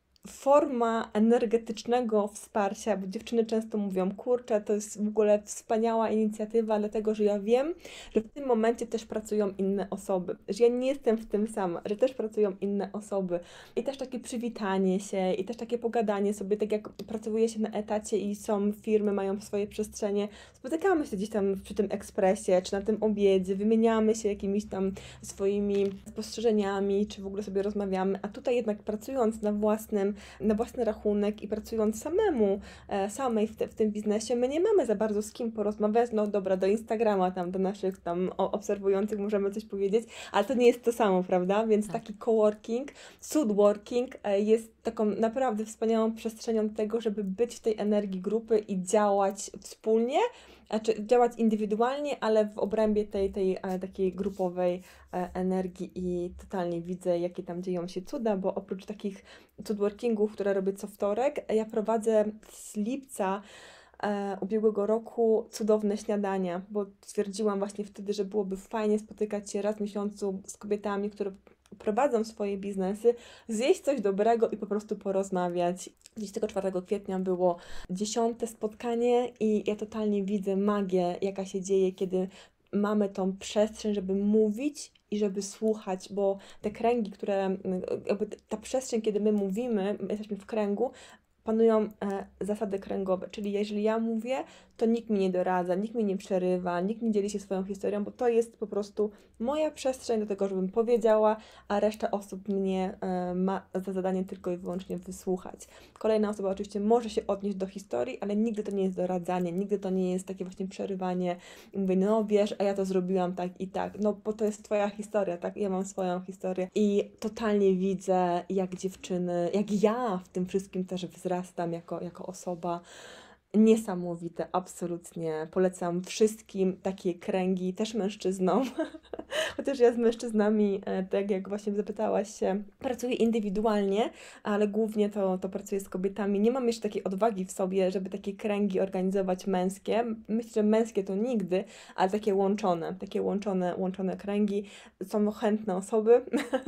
forma energetycznego wsparcia, bo dziewczyny często mówią, kurczę, to jest w ogóle wspaniała inicjatywa, dlatego że ja wiem, że w tym momencie też pracują inne osoby, że ja nie jestem w tym sama, że też pracują inne osoby i też takie przywitanie się i też takie pogadanie sobie, tak jak pracuje się na etacie i są firmy, mają swoje przestrzenie, spotykamy się gdzieś tam przy tym ekspresie, czy na tym obiedzie, wymieniamy się jakimiś tam swoimi spostrzeżeniami, czy w ogóle sobie rozmawiamy, a tutaj jednak pracując na własnym na własny rachunek i pracując samemu, e, samej w, te, w tym biznesie, my nie mamy za bardzo z kim porozmawiać, no dobra, do Instagrama tam, do naszych tam o, obserwujących możemy coś powiedzieć, ale to nie jest to samo, prawda? Więc
Tak.
taki coworking, foodworking e, jest taką naprawdę wspaniałą przestrzenią do tego, żeby być w tej energii grupy i działać wspólnie, znaczy działać indywidualnie, ale w obrębie tej, tej e, takiej grupowej e, energii i totalnie widzę, jakie tam dzieją się cuda, bo oprócz takich foodworkingów, które robię co wtorek, ja prowadzę z lipca e, ubiegłego roku cudowne śniadania, bo stwierdziłam właśnie wtedy, że byłoby fajnie spotykać się raz w miesiącu z kobietami, które prowadzą swoje biznesy, zjeść coś dobrego i po prostu porozmawiać. dwudziestego czwartego kwietnia było dziesiąte spotkanie i ja totalnie widzę magię, jaka się dzieje, kiedy mamy tą przestrzeń, żeby mówić i żeby słuchać, bo te kręgi, które, jakby ta przestrzeń, kiedy my mówimy, my jesteśmy w kręgu, panują e, zasady kręgowe, czyli jeżeli ja mówię, to nikt mi nie doradza, nikt mi nie przerywa, nikt nie dzieli się swoją historią, bo to jest po prostu moja przestrzeń do tego, żebym powiedziała, a reszta osób mnie e, ma za zadanie tylko i wyłącznie wysłuchać. Kolejna osoba oczywiście może się odnieść do historii, ale nigdy to nie jest doradzanie, nigdy to nie jest takie właśnie przerywanie i mówię, no wiesz, a ja to zrobiłam tak i tak, no bo to jest twoja historia, tak, ja mam swoją historię i totalnie widzę, jak dziewczyny, jak ja w tym wszystkim też wzrastam jako, jako osoba. Niesamowite, absolutnie. Polecam wszystkim takie kręgi, też mężczyznom. Chociaż ja z mężczyznami, e, tak jak właśnie zapytałaś się, pracuję indywidualnie, ale głównie to, to pracuję z kobietami. Nie mam jeszcze takiej odwagi w sobie, żeby takie kręgi organizować męskie. Myślę, że męskie to nigdy, ale takie łączone, takie łączone, łączone kręgi. Są chętne osoby,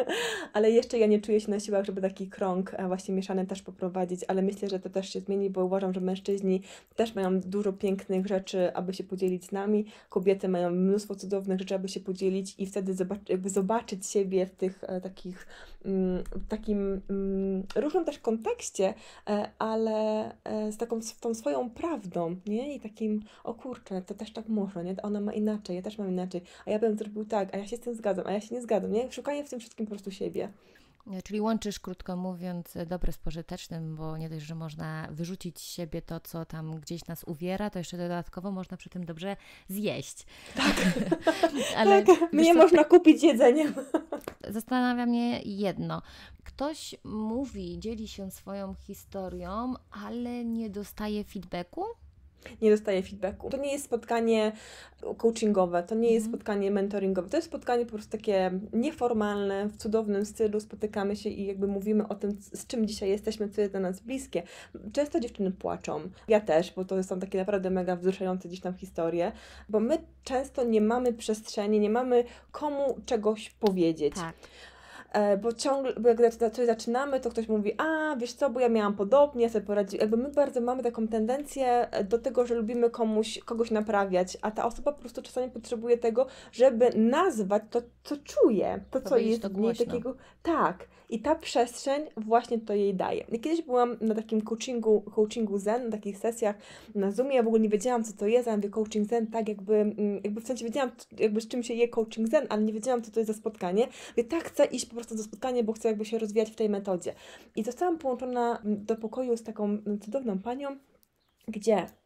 ale jeszcze ja nie czuję się na siłach, żeby taki krąg e, właśnie mieszany też poprowadzić, ale myślę, że to też się zmieni, bo uważam, że mężczyźni też mają dużo pięknych rzeczy, aby się podzielić z nami. Kobiety mają mnóstwo cudownych rzeczy, aby się podzielić i wtedy zobacz, jakby zobaczyć siebie w tych e, takich, mm, w takim mm, różnym też kontekście, e, ale e, z taką s- tą swoją prawdą, nie? I takim, o kurczę, to też tak można, nie? Ona ma inaczej, ja też mam inaczej, a ja bym zrobił tak, a ja się z tym zgadzam, a ja się nie zgadzam, nie? Szukanie w tym wszystkim po prostu siebie.
Czyli łączysz, krótko mówiąc, dobre z pożytecznym, bo nie dość, że można wyrzucić z siebie to, co tam gdzieś nas uwiera, to jeszcze dodatkowo można przy tym dobrze zjeść.
Tak,
Ale
tak,
wiesz
mnie
co,
można kupić jedzeniem.
zastanawia mnie jedno. Ktoś mówi, dzieli się swoją historią, ale nie dostaje feedbacku?
Nie dostaję feedbacku. To nie jest spotkanie coachingowe, to nie jest
Mhm.
spotkanie mentoringowe, to jest spotkanie po prostu takie nieformalne, w cudownym stylu, spotykamy się i jakby mówimy o tym, z czym dzisiaj jesteśmy, co jest dla nas bliskie. Często dziewczyny płaczą, ja też, bo to są takie naprawdę mega wzruszające gdzieś tam historie, bo my często nie mamy przestrzeni, nie mamy komu czegoś powiedzieć.
Tak.
E, Bo ciągle, bo jak zac- coś zaczynamy, to ktoś mówi, a wiesz co, bo ja miałam podobnie, ja sobie poradziłam. Jakby my bardzo mamy taką tendencję e, do tego, że lubimy komuś, kogoś naprawiać, a ta osoba po prostu czasami potrzebuje tego, żeby nazwać to, co czuje, to, co
Powiedzieć
jest
to
w niej
głośno.
takiego. Tak. I ta przestrzeń właśnie to jej daje. Ja kiedyś byłam na takim coachingu, coachingu zen, na takich sesjach na Zoomie, ja w ogóle nie wiedziałam, co to jest, a ja mówię coaching zen, tak jakby, mm, jakby w sensie wiedziałam, jakby z czym się je coaching zen, ale nie wiedziałam, co to jest za spotkanie. Mówię, tak, chcę iść po prostu do spotkania, bo chcę jakby się rozwijać w tej metodzie. I zostałam połączona mm, do pokoju z taką mm, cudowną panią, gdzie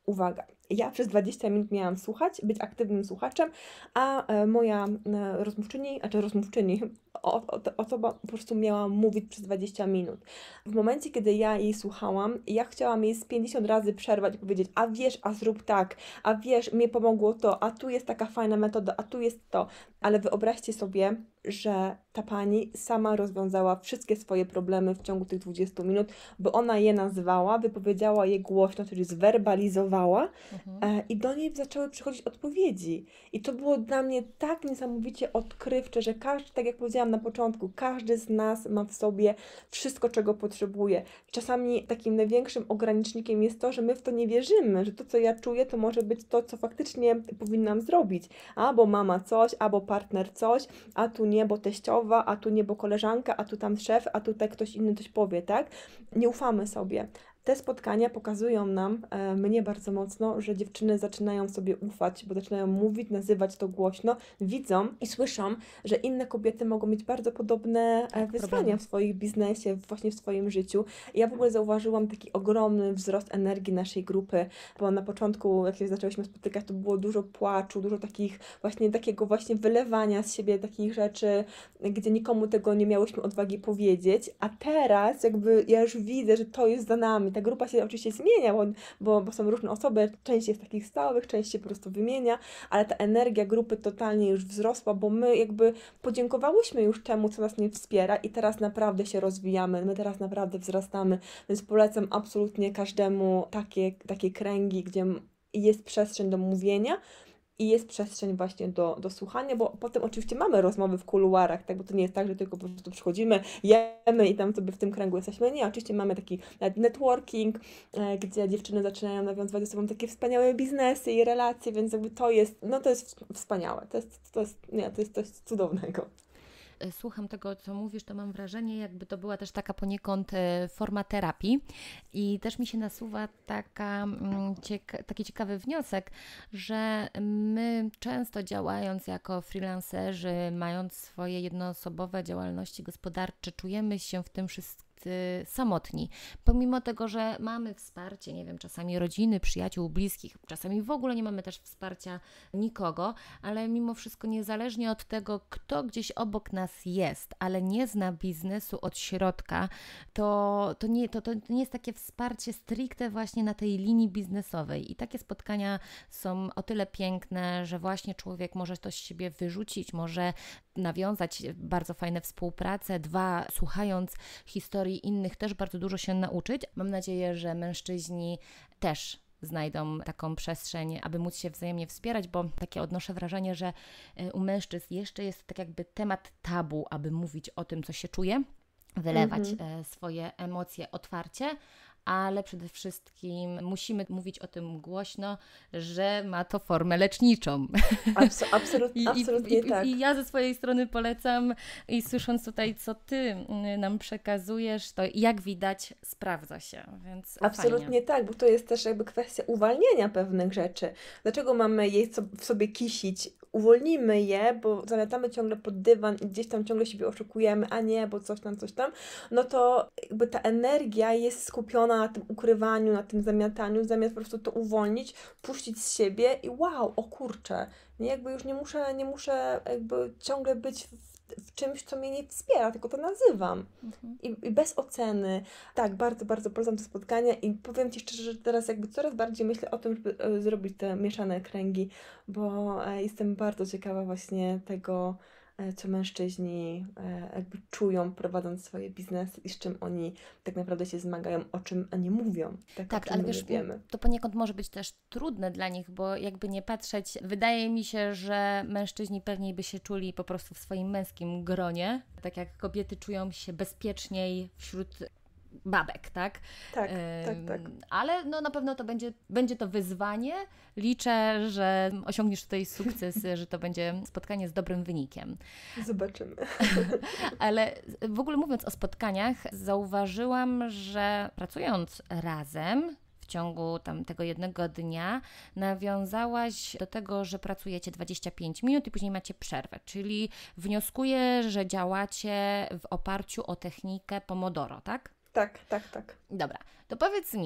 uwaga, ja przez dwadzieścia minut miałam słuchać, być aktywnym słuchaczem, a e, moja e, rozmówczyni, znaczy rozmówczyni, o, o, osoba po prostu miała mówić przez dwadzieścia minut. W momencie, kiedy ja jej słuchałam, ja chciałam jej z pięćdziesiąt razy przerwać i powiedzieć, a wiesz, a zrób tak, a wiesz, mnie pomogło to, a tu jest taka fajna metoda, a tu jest to. Ale wyobraźcie sobie, że ta pani sama rozwiązała wszystkie swoje problemy w ciągu tych dwudziestu minut, bo ona je nazwała, wypowiedziała je głośno, czyli zwerbalizowała
Mhm.
e, i do niej zaczęły przychodzić odpowiedzi. I to było dla mnie tak niesamowicie odkrywcze, że każdy, tak jak powiedziałam na początku, każdy z nas ma w sobie wszystko, czego potrzebuje. Czasami takim największym ogranicznikiem jest to, że my w to nie wierzymy, że to, co ja czuję, to może być to, co faktycznie powinnam zrobić. Albo mama coś, albo partner coś, a tu nie, bo teściowa, a tu nie, bo koleżanka, a tu tam szef, a tutaj ktoś inny coś powie, tak? Nie ufamy sobie. Te spotkania pokazują nam, e, mnie bardzo mocno, że dziewczyny zaczynają sobie ufać, bo zaczynają mówić, nazywać to głośno, widzą i słyszą, że inne kobiety mogą mieć bardzo podobne e,
Tak,
wyzwania
problemy.
w swoim biznesie, właśnie w swoim życiu. I ja w ogóle zauważyłam taki ogromny wzrost energii naszej grupy, bo na początku, jak się zaczęłyśmy spotykać, to było dużo płaczu, dużo takich właśnie takiego właśnie wylewania z siebie takich rzeczy, gdzie nikomu tego nie miałyśmy odwagi powiedzieć, a teraz jakby ja już widzę, że to jest za nami. Ta grupa się oczywiście zmienia, bo, bo, bo są różne osoby, część jest takich stałych, część się po prostu wymienia, ale ta energia grupy totalnie już wzrosła, bo my jakby podziękowałyśmy już temu, co nas nie wspiera i teraz naprawdę się rozwijamy, my teraz naprawdę wzrastamy, więc polecam absolutnie każdemu takie, takie kręgi, gdzie jest przestrzeń do mówienia, i jest przestrzeń właśnie do, do słuchania, bo potem oczywiście mamy rozmowy w kuluarach, tak, bo to nie jest tak, że tylko po prostu przychodzimy, jemy i tam sobie w tym kręgu jesteśmy. Nie, oczywiście mamy taki networking, e, gdzie dziewczyny zaczynają nawiązywać ze sobą takie wspaniałe biznesy i relacje, więc jakby to jest, no to jest wspaniałe, to jest, to jest, nie, to jest coś cudownego.
Słucham tego, co mówisz, to mam wrażenie, jakby to była też taka poniekąd e, forma terapii i też mi się nasuwa taka, mm, cieka- taki ciekawy wniosek, że my często działając jako freelancerzy, mając swoje jednoosobowe działalności gospodarcze, czujemy się w tym wszystkim samotni, pomimo tego, że mamy wsparcie, nie wiem, czasami rodziny, przyjaciół, bliskich, czasami w ogóle nie mamy też wsparcia nikogo, ale mimo wszystko niezależnie od tego, kto gdzieś obok nas jest, ale nie zna biznesu od środka, to, to, nie, to, to nie jest takie wsparcie stricte właśnie na tej linii biznesowej i takie spotkania są o tyle piękne, że właśnie człowiek może to z siebie wyrzucić, może nawiązać bardzo fajne współprace, dwa, słuchając historii innych też bardzo dużo się nauczyć. Mam nadzieję, że mężczyźni też znajdą taką przestrzeń, aby móc się wzajemnie wspierać, bo takie odnoszę wrażenie, że u mężczyzn jeszcze jest tak jakby temat tabu, aby mówić o tym, co się czuje, wylewać
Mhm.
swoje emocje otwarcie, ale przede wszystkim musimy mówić o tym głośno, że ma to formę leczniczą.
Abso- absolut,
I, i,
absolutnie
i, I
tak.
ja ze swojej strony polecam i słysząc tutaj, co Ty nam przekazujesz, to jak widać sprawdza się, więc fajnie.
Absolutnie tak, bo to jest też jakby kwestia uwalniania pewnych rzeczy. Dlaczego mamy je co- w sobie kisić? Uwolnijmy je, bo zamiatamy ciągle pod dywan i gdzieś tam ciągle siebie oszukujemy, a nie, bo coś tam, coś tam. No to jakby ta energia jest skupiona na tym ukrywaniu, na tym zamiataniu, zamiast po prostu to uwolnić, puścić z siebie i wow, o kurczę, nie, jakby już nie muszę, nie muszę jakby ciągle być w, w czymś, co mnie nie wspiera, tylko to nazywam.
Mhm.
I, I bez oceny. Tak, bardzo, bardzo polecam te spotkania i powiem Ci szczerze, że teraz jakby coraz bardziej myślę o tym, żeby e, zrobić te mieszane kręgi, bo e, jestem bardzo ciekawa właśnie tego, e, co mężczyźni e, jakby czują, prowadząc swoje biznesy i z czym oni tak naprawdę się zmagają, o czym nie mówią, tak, o
Tak,
czym
ale
my
wiesz,
nie wiemy.
to poniekąd może być też trudne dla nich, bo jakby nie patrzeć, wydaje mi się, że mężczyźni pewniej by się czuli po prostu w swoim męskim gronie, tak jak kobiety czują się bezpieczniej wśród babek, tak?
Tak, tak, tak.
Ym, Ale no na pewno to będzie, będzie to wyzwanie. Liczę, że osiągniesz tutaj sukces, że to będzie spotkanie z dobrym wynikiem.
Zobaczymy.
Ale w ogóle mówiąc o spotkaniach, zauważyłam, że pracując razem w ciągu tam tego jednego dnia nawiązałaś do tego, że pracujecie dwadzieścia pięć minut i później macie przerwę, czyli wnioskuję, że działacie w oparciu o technikę Pomodoro, tak?
Tak, tak, tak.
Dobra, to powiedz mi,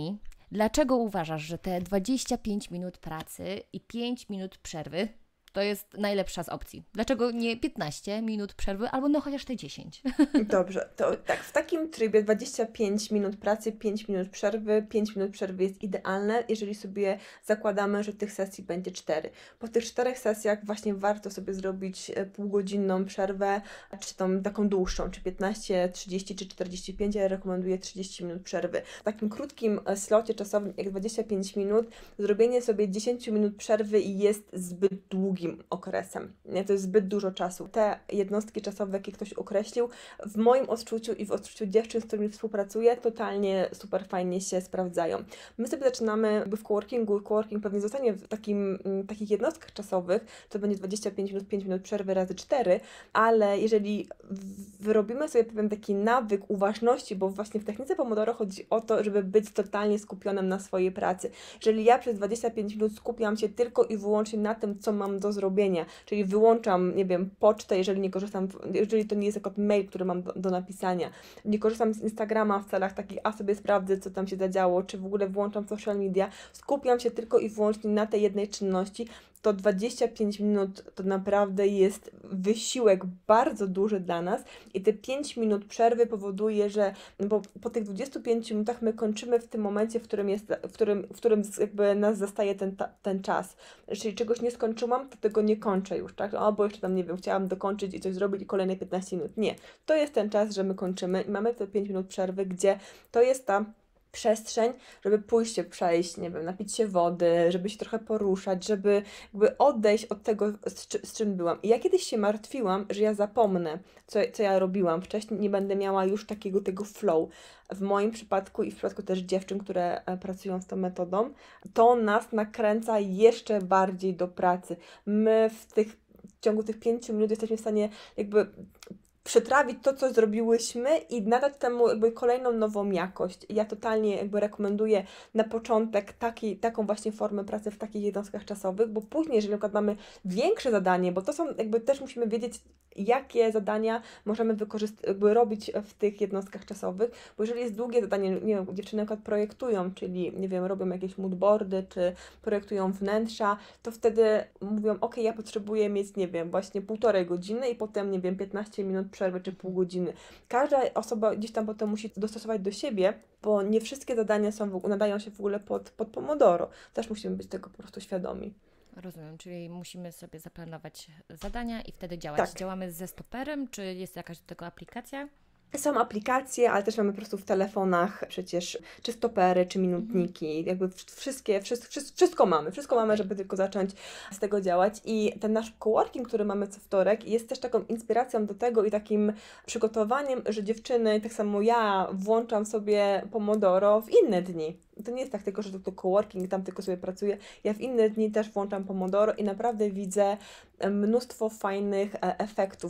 Dlaczego uważasz, że te dwadzieścia pięć minut pracy i pięć minut przerwy to jest najlepsza z opcji? Dlaczego nie piętnaście minut przerwy, albo no chociaż te dziesięć?
Dobrze, to tak, w takim trybie dwadzieścia pięć minut pracy, pięć minut przerwy, pięć minut przerwy jest idealne, jeżeli sobie zakładamy, że tych sesji będzie cztery. Po tych czterech sesjach właśnie warto sobie zrobić półgodzinną przerwę, czy tą taką dłuższą, czy piętnaście, trzydzieści, czy czterdzieści pięć, ja rekomenduję trzydzieści minut przerwy. W takim krótkim slocie czasowym jak dwadzieścia pięć minut, zrobienie sobie dziesięć minut przerwy jest zbyt długim okresem. Nie? To jest zbyt dużo czasu. Te jednostki czasowe, jakie ktoś określił, w moim odczuciu i w odczuciu dziewczyn, z którymi współpracuję, totalnie super fajnie się sprawdzają. My sobie zaczynamy jakby w coworkingu, coworking pewnie zostanie w takim, takich jednostkach czasowych, to będzie dwadzieścia pięć minut, pięć minut przerwy razy cztery, ale jeżeli wyrobimy sobie pewien taki nawyk uważności, bo właśnie w technice Pomodoro chodzi o to, żeby być totalnie skupionym na swojej pracy. Jeżeli ja przez dwadzieścia pięć minut skupiam się tylko i wyłącznie na tym, co mam do zrobienia, czyli wyłączam, nie wiem, pocztę, jeżeli nie korzystam, jeżeli to nie jest jako mail, który mam do, do napisania, nie korzystam z Instagrama w celach takich, a sobie sprawdzę, co tam się zadziało, czy w ogóle włączam social media, skupiam się tylko i wyłącznie na tej jednej czynności, to dwadzieścia pięć minut to naprawdę jest wysiłek bardzo duży dla nas i te pięć minut przerwy powoduje, że bo po tych dwudziestu pięciu minutach my kończymy w tym momencie, w którym, jest, w którym, w którym jakby nas zastaje ten, ten czas. Czyli czegoś nie skończyłam, to tego nie kończę już, tak? Albo jeszcze tam, nie wiem, chciałam dokończyć i coś zrobić i kolejne piętnaście minut. Nie. To jest ten czas, że my kończymy i mamy te pięć minut przerwy, gdzie to jest ta przestrzeń, żeby pójść się przejść, nie wiem, napić się wody, żeby się trochę poruszać, żeby jakby odejść od tego, z, czy, z czym byłam. I ja kiedyś się martwiłam, że ja zapomnę, co, co ja robiłam wcześniej, nie będę miała już takiego tego flow. W moim przypadku i w przypadku też dziewczyn, które pracują z tą metodą, to nas nakręca jeszcze bardziej do pracy. My w tych w ciągu tych pięciu minut jesteśmy w stanie jakby przetrawić to, co zrobiłyśmy i nadać temu jakby kolejną nową jakość. I ja totalnie jakby rekomenduję na początek taki, taką właśnie formę pracy w takich jednostkach czasowych, bo później, jeżeli na przykład mamy większe zadanie, bo to są jakby też musimy wiedzieć, jakie zadania możemy wykorzystać, jakby robić w tych jednostkach czasowych, bo jeżeli jest długie zadanie, nie wiem, dziewczyny na przykład projektują, czyli nie wiem, robią jakieś moodboardy, czy projektują wnętrza, to wtedy mówią, ok, ja potrzebuję mieć, nie wiem, właśnie półtorej godziny i potem, nie wiem, piętnaście minut przerwy, czy pół godziny. Każda osoba gdzieś tam potem musi dostosować do siebie, bo nie wszystkie zadania są, nadają się w ogóle pod, pod Pomodoro. Też musimy być tego po prostu świadomi.
Rozumiem, czyli musimy sobie zaplanować zadania i wtedy działać.
Tak.
Działamy ze stoperem, czy jest jakaś do tego aplikacja?
Są aplikacje, ale też mamy po prostu w telefonach przecież czy stopery, czy minutniki, jakby wszystkie, wszystko, wszystko mamy, wszystko mamy, żeby tylko zacząć z tego działać i ten nasz coworking, który mamy co wtorek jest też taką inspiracją do tego i takim przygotowaniem, że dziewczyny, tak samo ja włączam sobie Pomodoro w inne dni. To nie jest tak tylko, że to, to coworking i tam tylko sobie pracuję. Ja w inne dni też włączam Pomodoro i naprawdę widzę mnóstwo fajnych efektów.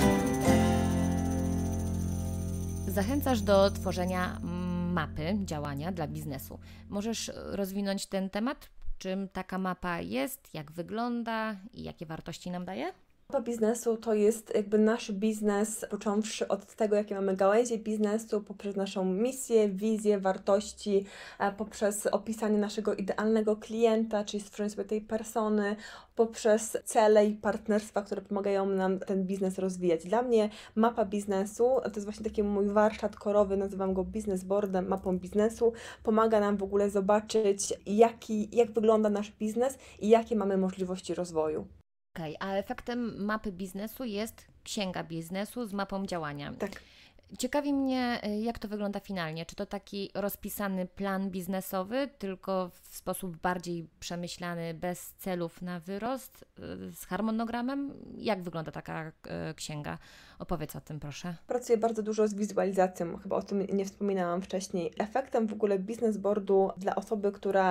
Zachęcasz do tworzenia mapy działania dla biznesu. Możesz rozwinąć ten temat? Czym taka mapa jest, jak wygląda i jakie wartości nam daje?
Mapa biznesu to jest jakby nasz biznes, począwszy od tego, jakie mamy gałęzie biznesu, poprzez naszą misję, wizję, wartości, poprzez opisanie naszego idealnego klienta, czyli stworzenie sobie tej persony, poprzez cele i partnerstwa, które pomagają nam ten biznes rozwijać. Dla mnie mapa biznesu to jest właśnie taki mój warsztat korowy, nazywam go business boardem, mapą biznesu. Pomaga nam w ogóle zobaczyć, jaki, jak wygląda nasz biznes i jakie mamy możliwości rozwoju.
Okej, okay, a efektem mapy biznesu jest księga biznesu z mapą działania.
Tak.
Ciekawi mnie, jak to wygląda finalnie. Czy to taki rozpisany plan biznesowy, tylko w sposób bardziej przemyślany, bez celów na wyrost, z harmonogramem? Jak wygląda taka księga? Opowiedz o tym, proszę.
Pracuję bardzo dużo z wizualizacją, chyba o tym nie wspominałam wcześniej. Efektem w ogóle business boardu dla osoby, która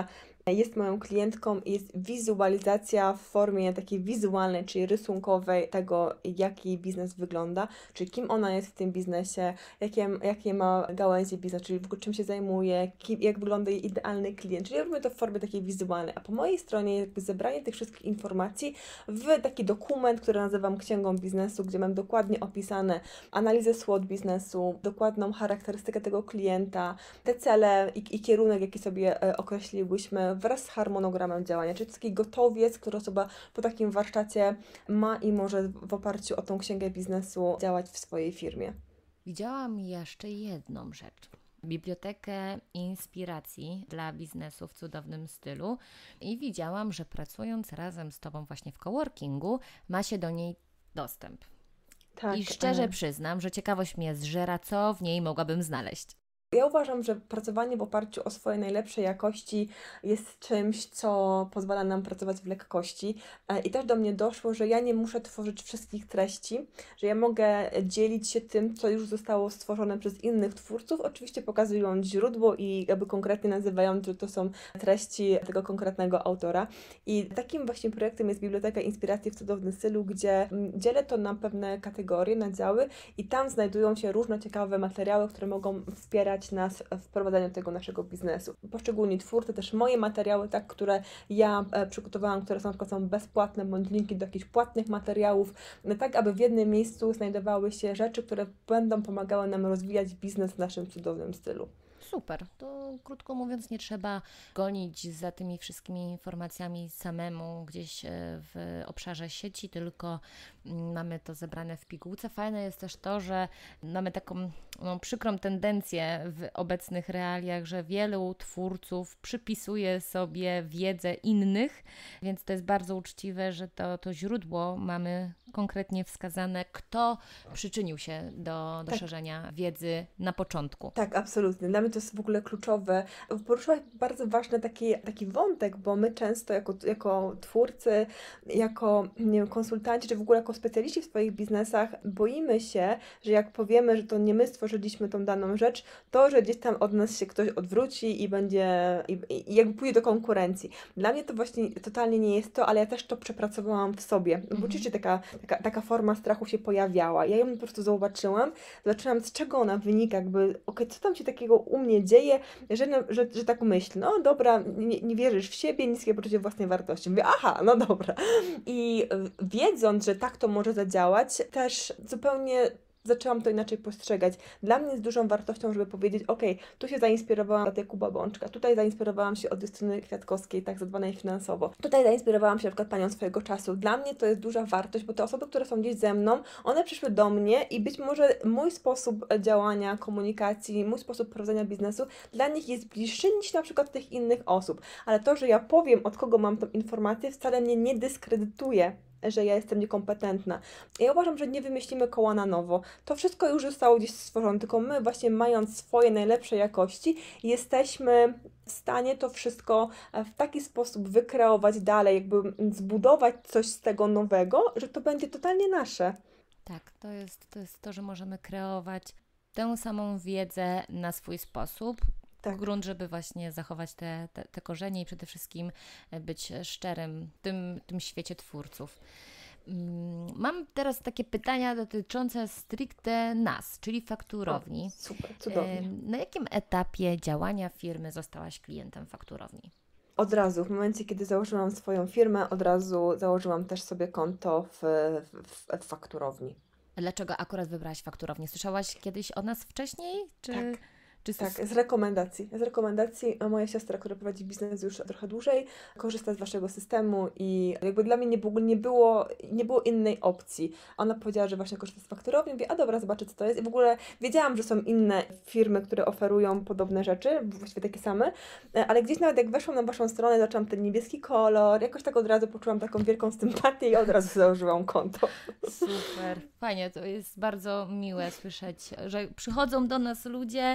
jest moją klientką i jest wizualizacja w formie takiej wizualnej, czyli rysunkowej tego, jak jej biznes wygląda, czyli kim ona jest w tym biznesie, jakie, jakie ma gałęzie biznesu, czyli w ogóle czym się zajmuje, kim, jak wygląda jej idealny klient, czyli robimy to w formie takiej wizualnej, a po mojej stronie jakby zebranie tych wszystkich informacji w taki dokument, który nazywam księgą biznesu, gdzie mam dokładnie opisane analizę SWOT biznesu, dokładną charakterystykę tego klienta, te cele i, i kierunek, jaki sobie e, określiłyśmy wraz z harmonogramem działania, czyli taki gotowiec, który osoba po takim warsztacie ma i może w oparciu o tą księgę biznesu działać w swojej firmie.
Widziałam jeszcze jedną rzecz. Bibliotekę inspiracji dla biznesu w cudownym stylu i widziałam, że pracując razem z Tobą właśnie w coworkingu, ma się do niej dostęp.
Tak,
I szczerze
e...
przyznam, że ciekawość mnie zżera, co w niej mogłabym znaleźć.
Ja uważam, że pracowanie w oparciu o swoje najlepsze jakości jest czymś, co pozwala nam pracować w lekkości. I też do mnie doszło, że ja nie muszę tworzyć wszystkich treści, że ja mogę dzielić się tym, co już zostało stworzone przez innych twórców, oczywiście pokazując źródło i jakby konkretnie nazywając, że to są treści tego konkretnego autora. I takim właśnie projektem jest Biblioteka Inspiracji w cudownym stylu, gdzie dzielę to na pewne kategorie, na działy i tam znajdują się różne ciekawe materiały, które mogą wspierać nas w prowadzeniu tego naszego biznesu. Poszczególni twórcy, też moje materiały, tak, które ja e, przygotowałam, które są, na przykład są bezpłatne, bądź linki do jakichś płatnych materiałów, tak aby w jednym miejscu znajdowały się rzeczy, które będą pomagały nam rozwijać biznes w naszym cudownym stylu.
Super, to krótko mówiąc nie trzeba gonić za tymi wszystkimi informacjami samemu gdzieś w obszarze sieci, tylko mamy to zebrane w pigułce. Fajne jest też to, że mamy taką no, przykrą tendencję w obecnych realiach, że wielu twórców przypisuje sobie wiedzę innych, więc to jest bardzo uczciwe, że to, to źródło mamy konkretnie wskazane, kto przyczynił się do, do
tak.
szerzenia wiedzy na początku.
Tak, absolutnie. Dla mnie to jest w ogóle kluczowe. Poruszyłaś bardzo ważny taki, taki wątek, bo my często jako, jako twórcy, jako nie wiem, konsultanci, czy w ogóle jako specjaliści w swoich biznesach boimy się, że jak powiemy, że to nie my stworzyliśmy tą daną rzecz, to, że gdzieś tam od nas się ktoś odwróci i będzie, i, i jakby pójdzie do konkurencji. Dla mnie to właśnie totalnie nie jest to, ale ja też to przepracowałam w sobie. Mhm. Bo oczywiście taka, taka, taka forma strachu się pojawiała. Ja ją po prostu zobaczyłam, zobaczyłam z czego ona wynika, jakby, okej, okay, co tam się takiego u mnie dzieje, że, że, że tak myślę, no dobra, nie, nie wierzysz w siebie, niskie poczucie własnej wartości. Mówię, aha, no dobra. I wiedząc, że tak to może zadziałać, też zupełnie zaczęłam to inaczej postrzegać. Dla mnie jest dużą wartością, żeby powiedzieć, ok, tu się zainspirowałam od Jakuba Bączka, tutaj zainspirowałam się od Justyny Kwiatkowskiej, tak zwanej finansowo. Tutaj zainspirowałam się na przykład panią swojego czasu. Dla mnie to jest duża wartość, bo te osoby, które są gdzieś ze mną, one przyszły do mnie i być może mój sposób działania, komunikacji, mój sposób prowadzenia biznesu dla nich jest bliższy niż na przykład tych innych osób. Ale to, że ja powiem, od kogo mam tą informację, wcale mnie nie dyskredytuje, że ja jestem niekompetentna. Ja uważam, że nie wymyślimy koła na nowo. To wszystko już zostało gdzieś stworzone, tylko my właśnie mając swoje najlepsze jakości, jesteśmy w stanie to wszystko w taki sposób wykreować dalej, jakby zbudować coś z tego nowego, że to będzie totalnie nasze.
Tak, to jest to, jest to że możemy kreować tę samą wiedzę na swój sposób, tak. Grunt, żeby właśnie zachować te, te, te korzenie i przede wszystkim być szczerym w tym, tym świecie twórców. Mam teraz takie pytania dotyczące stricte nas, czyli fakturowni.
O, super, cudownie.
Na jakim etapie działania firmy zostałaś klientem fakturowni?
Od razu, w momencie, kiedy założyłam swoją firmę, od razu założyłam też sobie konto w, w, w fakturowni.
Dlaczego akurat wybrałaś fakturownię? Słyszałaś kiedyś o nas wcześniej? Czy...
Tak.
Czy
tak, z rekomendacji. Z rekomendacji moja siostra, która prowadzi biznes już trochę dłużej, korzysta z waszego systemu i jakby dla mnie nie, było, nie, było, nie było innej opcji. Ona powiedziała, że właśnie korzysta z fakturowni. Mówię, a dobra, zobaczę co to jest. I w ogóle wiedziałam, że są inne firmy, które oferują podobne rzeczy, właściwie takie same, ale gdzieś nawet jak weszłam na waszą stronę, zobaczyłam ten niebieski kolor, jakoś tak od razu poczułam taką wielką sympatię i od razu założyłam konto.
Super, fajnie, to jest bardzo miłe słyszeć, że przychodzą do nas ludzie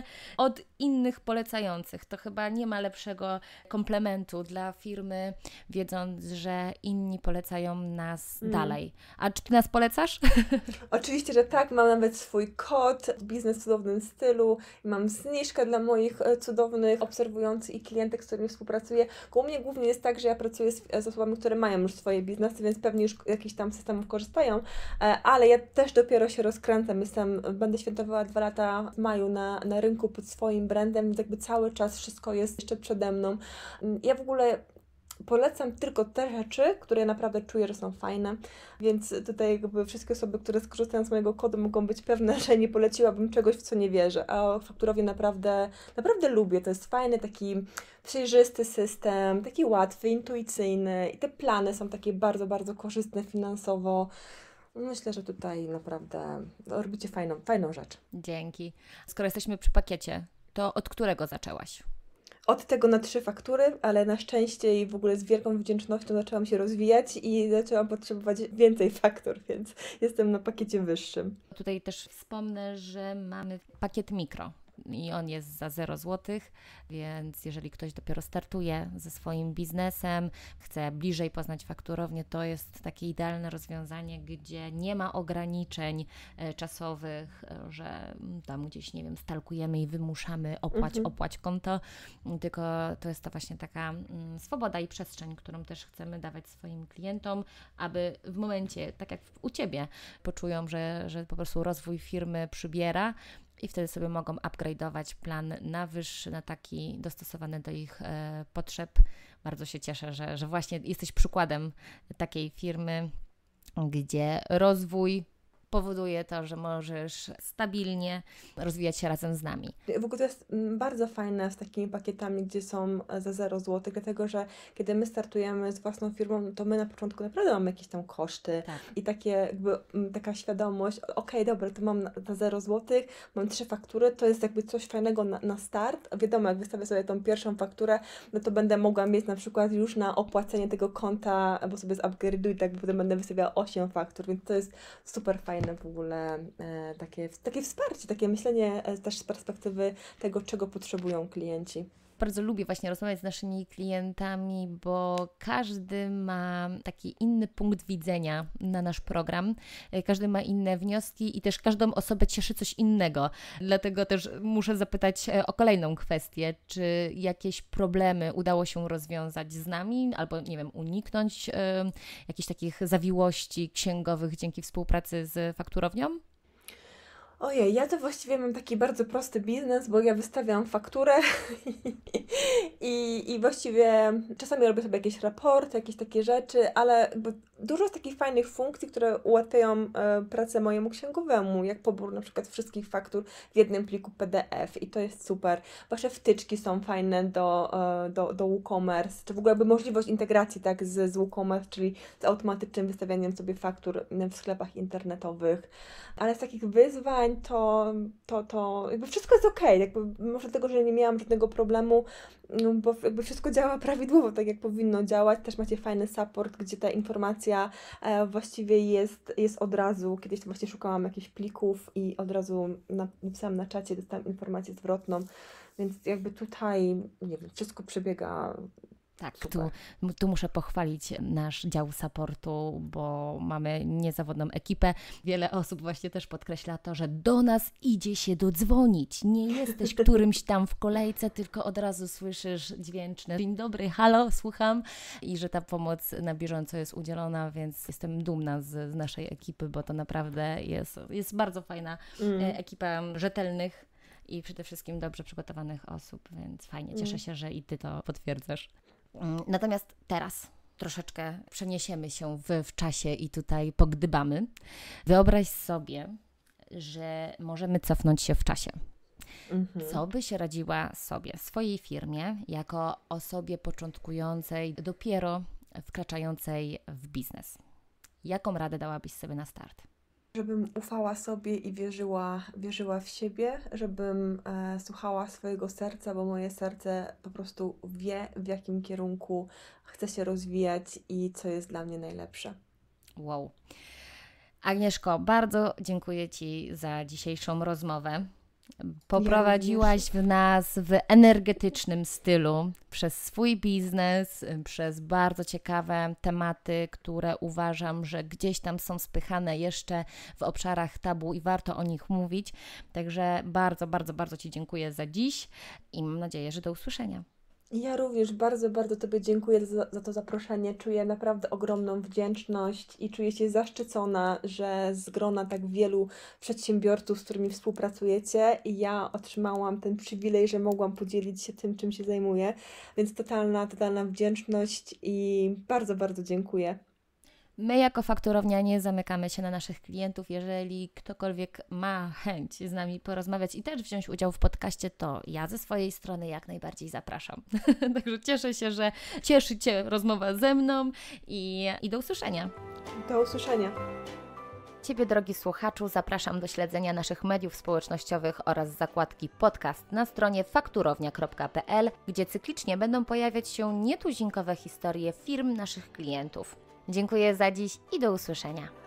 od innych polecających. To chyba nie ma lepszego komplementu dla firmy, wiedząc, że inni polecają nas mm. dalej. A czy Ty nas polecasz?
Oczywiście, że tak. Mam nawet swój kod, biznes w cudownym stylu. Mam zniżkę dla moich cudownych obserwujących i klientek, z którymi współpracuję. U mnie głównie jest tak, że ja pracuję z, z osobami, które mają już swoje biznesy, więc pewnie już jakichś tam systemów korzystają, ale ja też dopiero się rozkręcam. Jestem, będę świętowała dwa lata w maju na, na rynku pod swoim brandem, więc jakby cały czas wszystko jest jeszcze przede mną. Ja w ogóle polecam tylko te rzeczy, które ja naprawdę czuję, że są fajne, więc tutaj jakby wszystkie osoby, które skorzystają z mojego kodu, mogą być pewne, że nie poleciłabym czegoś, w co nie wierzę, a fakturowie naprawdę, naprawdę lubię. To jest fajny, taki przejrzysty system, taki łatwy, intuicyjny i te plany są takie bardzo, bardzo korzystne finansowo. Myślę, że tutaj naprawdę robicie fajną, fajną rzecz.
Dzięki. Skoro jesteśmy przy pakiecie, to od którego zaczęłaś?
Od tego na trzy faktury, ale na szczęście i w ogóle z wielką wdzięcznością zaczęłam się rozwijać i zaczęłam potrzebować więcej faktur, więc jestem na pakiecie wyższym.
Tutaj też wspomnę, że mamy pakiet mikro i on jest za zero złotych, więc jeżeli ktoś dopiero startuje ze swoim biznesem, chce bliżej poznać fakturownię, to jest takie idealne rozwiązanie, gdzie nie ma ograniczeń e, czasowych, e, że tam gdzieś, nie wiem, stalkujemy i wymuszamy opłać, mhm. opłać konto, tylko to jest to właśnie taka mm, swoboda i przestrzeń, którą też chcemy dawać swoim klientom, aby w momencie, tak jak u Ciebie, poczują, że, że po prostu rozwój firmy przybiera, i wtedy sobie mogą upgrade'ować plan na wyższy, na taki dostosowany do ich e, potrzeb. Bardzo się cieszę, że, że właśnie jesteś przykładem takiej firmy, gdzie rozwój powoduje to, że możesz stabilnie rozwijać się razem z nami.
W ogóle to jest bardzo fajne z takimi pakietami, gdzie są za zero złotych, dlatego że kiedy my startujemy z własną firmą, to my na początku naprawdę mamy jakieś tam koszty tak. i takie jakby taka świadomość, okej, okay, dobra, to mam za zero złotych, mam trzy faktury, to jest jakby coś fajnego na, na start. Wiadomo, jak wystawię sobie tą pierwszą fakturę, no to będę mogła mieć na przykład już na opłacenie tego konta, albo sobie zupgrade'uję, tak, bo potem będę wystawiała osiem faktur, więc to jest super fajne w ogóle e, takie, takie wsparcie, takie myślenie e, też z perspektywy tego, czego potrzebują klienci.
Bardzo lubię właśnie rozmawiać z naszymi klientami, bo każdy ma taki inny punkt widzenia na nasz program. Każdy ma inne wnioski i też każdą osobę cieszy coś innego. Dlatego też muszę zapytać o kolejną kwestię. Czy jakieś problemy udało się rozwiązać z nami albo, nie wiem, uniknąć y, jakichś takich zawiłości księgowych dzięki współpracy z fakturownią?
Ojej, ja to właściwie mam taki bardzo prosty biznes, bo ja wystawiam fakturę i, i właściwie czasami robię sobie jakieś raporty, jakieś takie rzeczy, ale dużo jest takich fajnych funkcji, które ułatwiają e, pracę mojemu księgowemu, jak pobór na przykład wszystkich faktur w jednym pliku P D F i to jest super. Wasze wtyczki są fajne do, e, do, do WooCommerce, czy w ogóle jakby możliwość integracji tak z, z WooCommerce, czyli z automatycznym wystawianiem sobie faktur w sklepach internetowych, ale z takich wyzwań to, to, to jakby wszystko jest okej, jakby może tego, że nie miałam żadnego problemu, no bo jakby wszystko działa prawidłowo, tak jak powinno działać. Też macie fajny support, gdzie ta informacja e, właściwie jest, jest od razu. Kiedyś to właśnie szukałam jakichś plików i od razu na, napisałam na czacie, dostałam informację zwrotną, więc jakby tutaj, nie wiem, wszystko przebiega.
Tak, tu, tu muszę pochwalić nasz dział supportu, bo mamy niezawodną ekipę. Wiele osób właśnie też podkreśla to, że do nas idzie się dodzwonić. Nie jesteś którymś tam w kolejce, tylko od razu słyszysz dźwięczne dzień dobry, halo, słucham i że ta pomoc na bieżąco jest udzielona, więc jestem dumna z, z naszej ekipy, bo to naprawdę jest, jest bardzo fajna mm. ekipa rzetelnych i przede wszystkim dobrze przygotowanych osób, więc fajnie, cieszę się, że i Ty to potwierdzasz. Natomiast teraz troszeczkę przeniesiemy się w, w czasie i tutaj pogdybamy. Wyobraź sobie, że możemy cofnąć się w czasie. Mhm. Co byś radziła sobie, swojej firmie, jako osobie początkującej, dopiero wkraczającej w biznes? Jaką radę dałabyś sobie na start?
Żebym ufała sobie i wierzyła, wierzyła w siebie, żebym e, słuchała swojego serca, bo moje serce po prostu wie, w jakim kierunku chce się rozwijać i co jest dla mnie najlepsze.
Wow. Agnieszko, bardzo dziękuję Ci za dzisiejszą rozmowę. Poprowadziłaś w nas w energetycznym stylu przez swój biznes, przez bardzo ciekawe tematy, które uważam, że gdzieś tam są spychane jeszcze w obszarach tabu i warto o nich mówić. Także bardzo, bardzo, bardzo Ci dziękuję za dziś i mam nadzieję, że do usłyszenia.
Ja również bardzo, bardzo Tobie dziękuję za, za to zaproszenie. Czuję naprawdę ogromną wdzięczność i czuję się zaszczycona, że z grona tak wielu przedsiębiorców, z którymi współpracujecie, ja otrzymałam ten przywilej, że mogłam podzielić się tym, czym się zajmuję. Więc totalna, totalna wdzięczność i bardzo, bardzo dziękuję.
My jako fakturownia nie zamykamy się na naszych klientów. Jeżeli ktokolwiek ma chęć z nami porozmawiać i też wziąć udział w podcaście, to ja ze swojej strony jak najbardziej zapraszam. Także cieszę się, że cieszy Cię rozmowa ze mną i, i do usłyszenia.
Do usłyszenia.
Ciebie, drogi słuchaczu, zapraszam do śledzenia naszych mediów społecznościowych oraz zakładki podcast na stronie fakturownia kropka p l, gdzie cyklicznie będą pojawiać się nietuzinkowe historie firm naszych klientów. Dziękuję za dziś i do usłyszenia.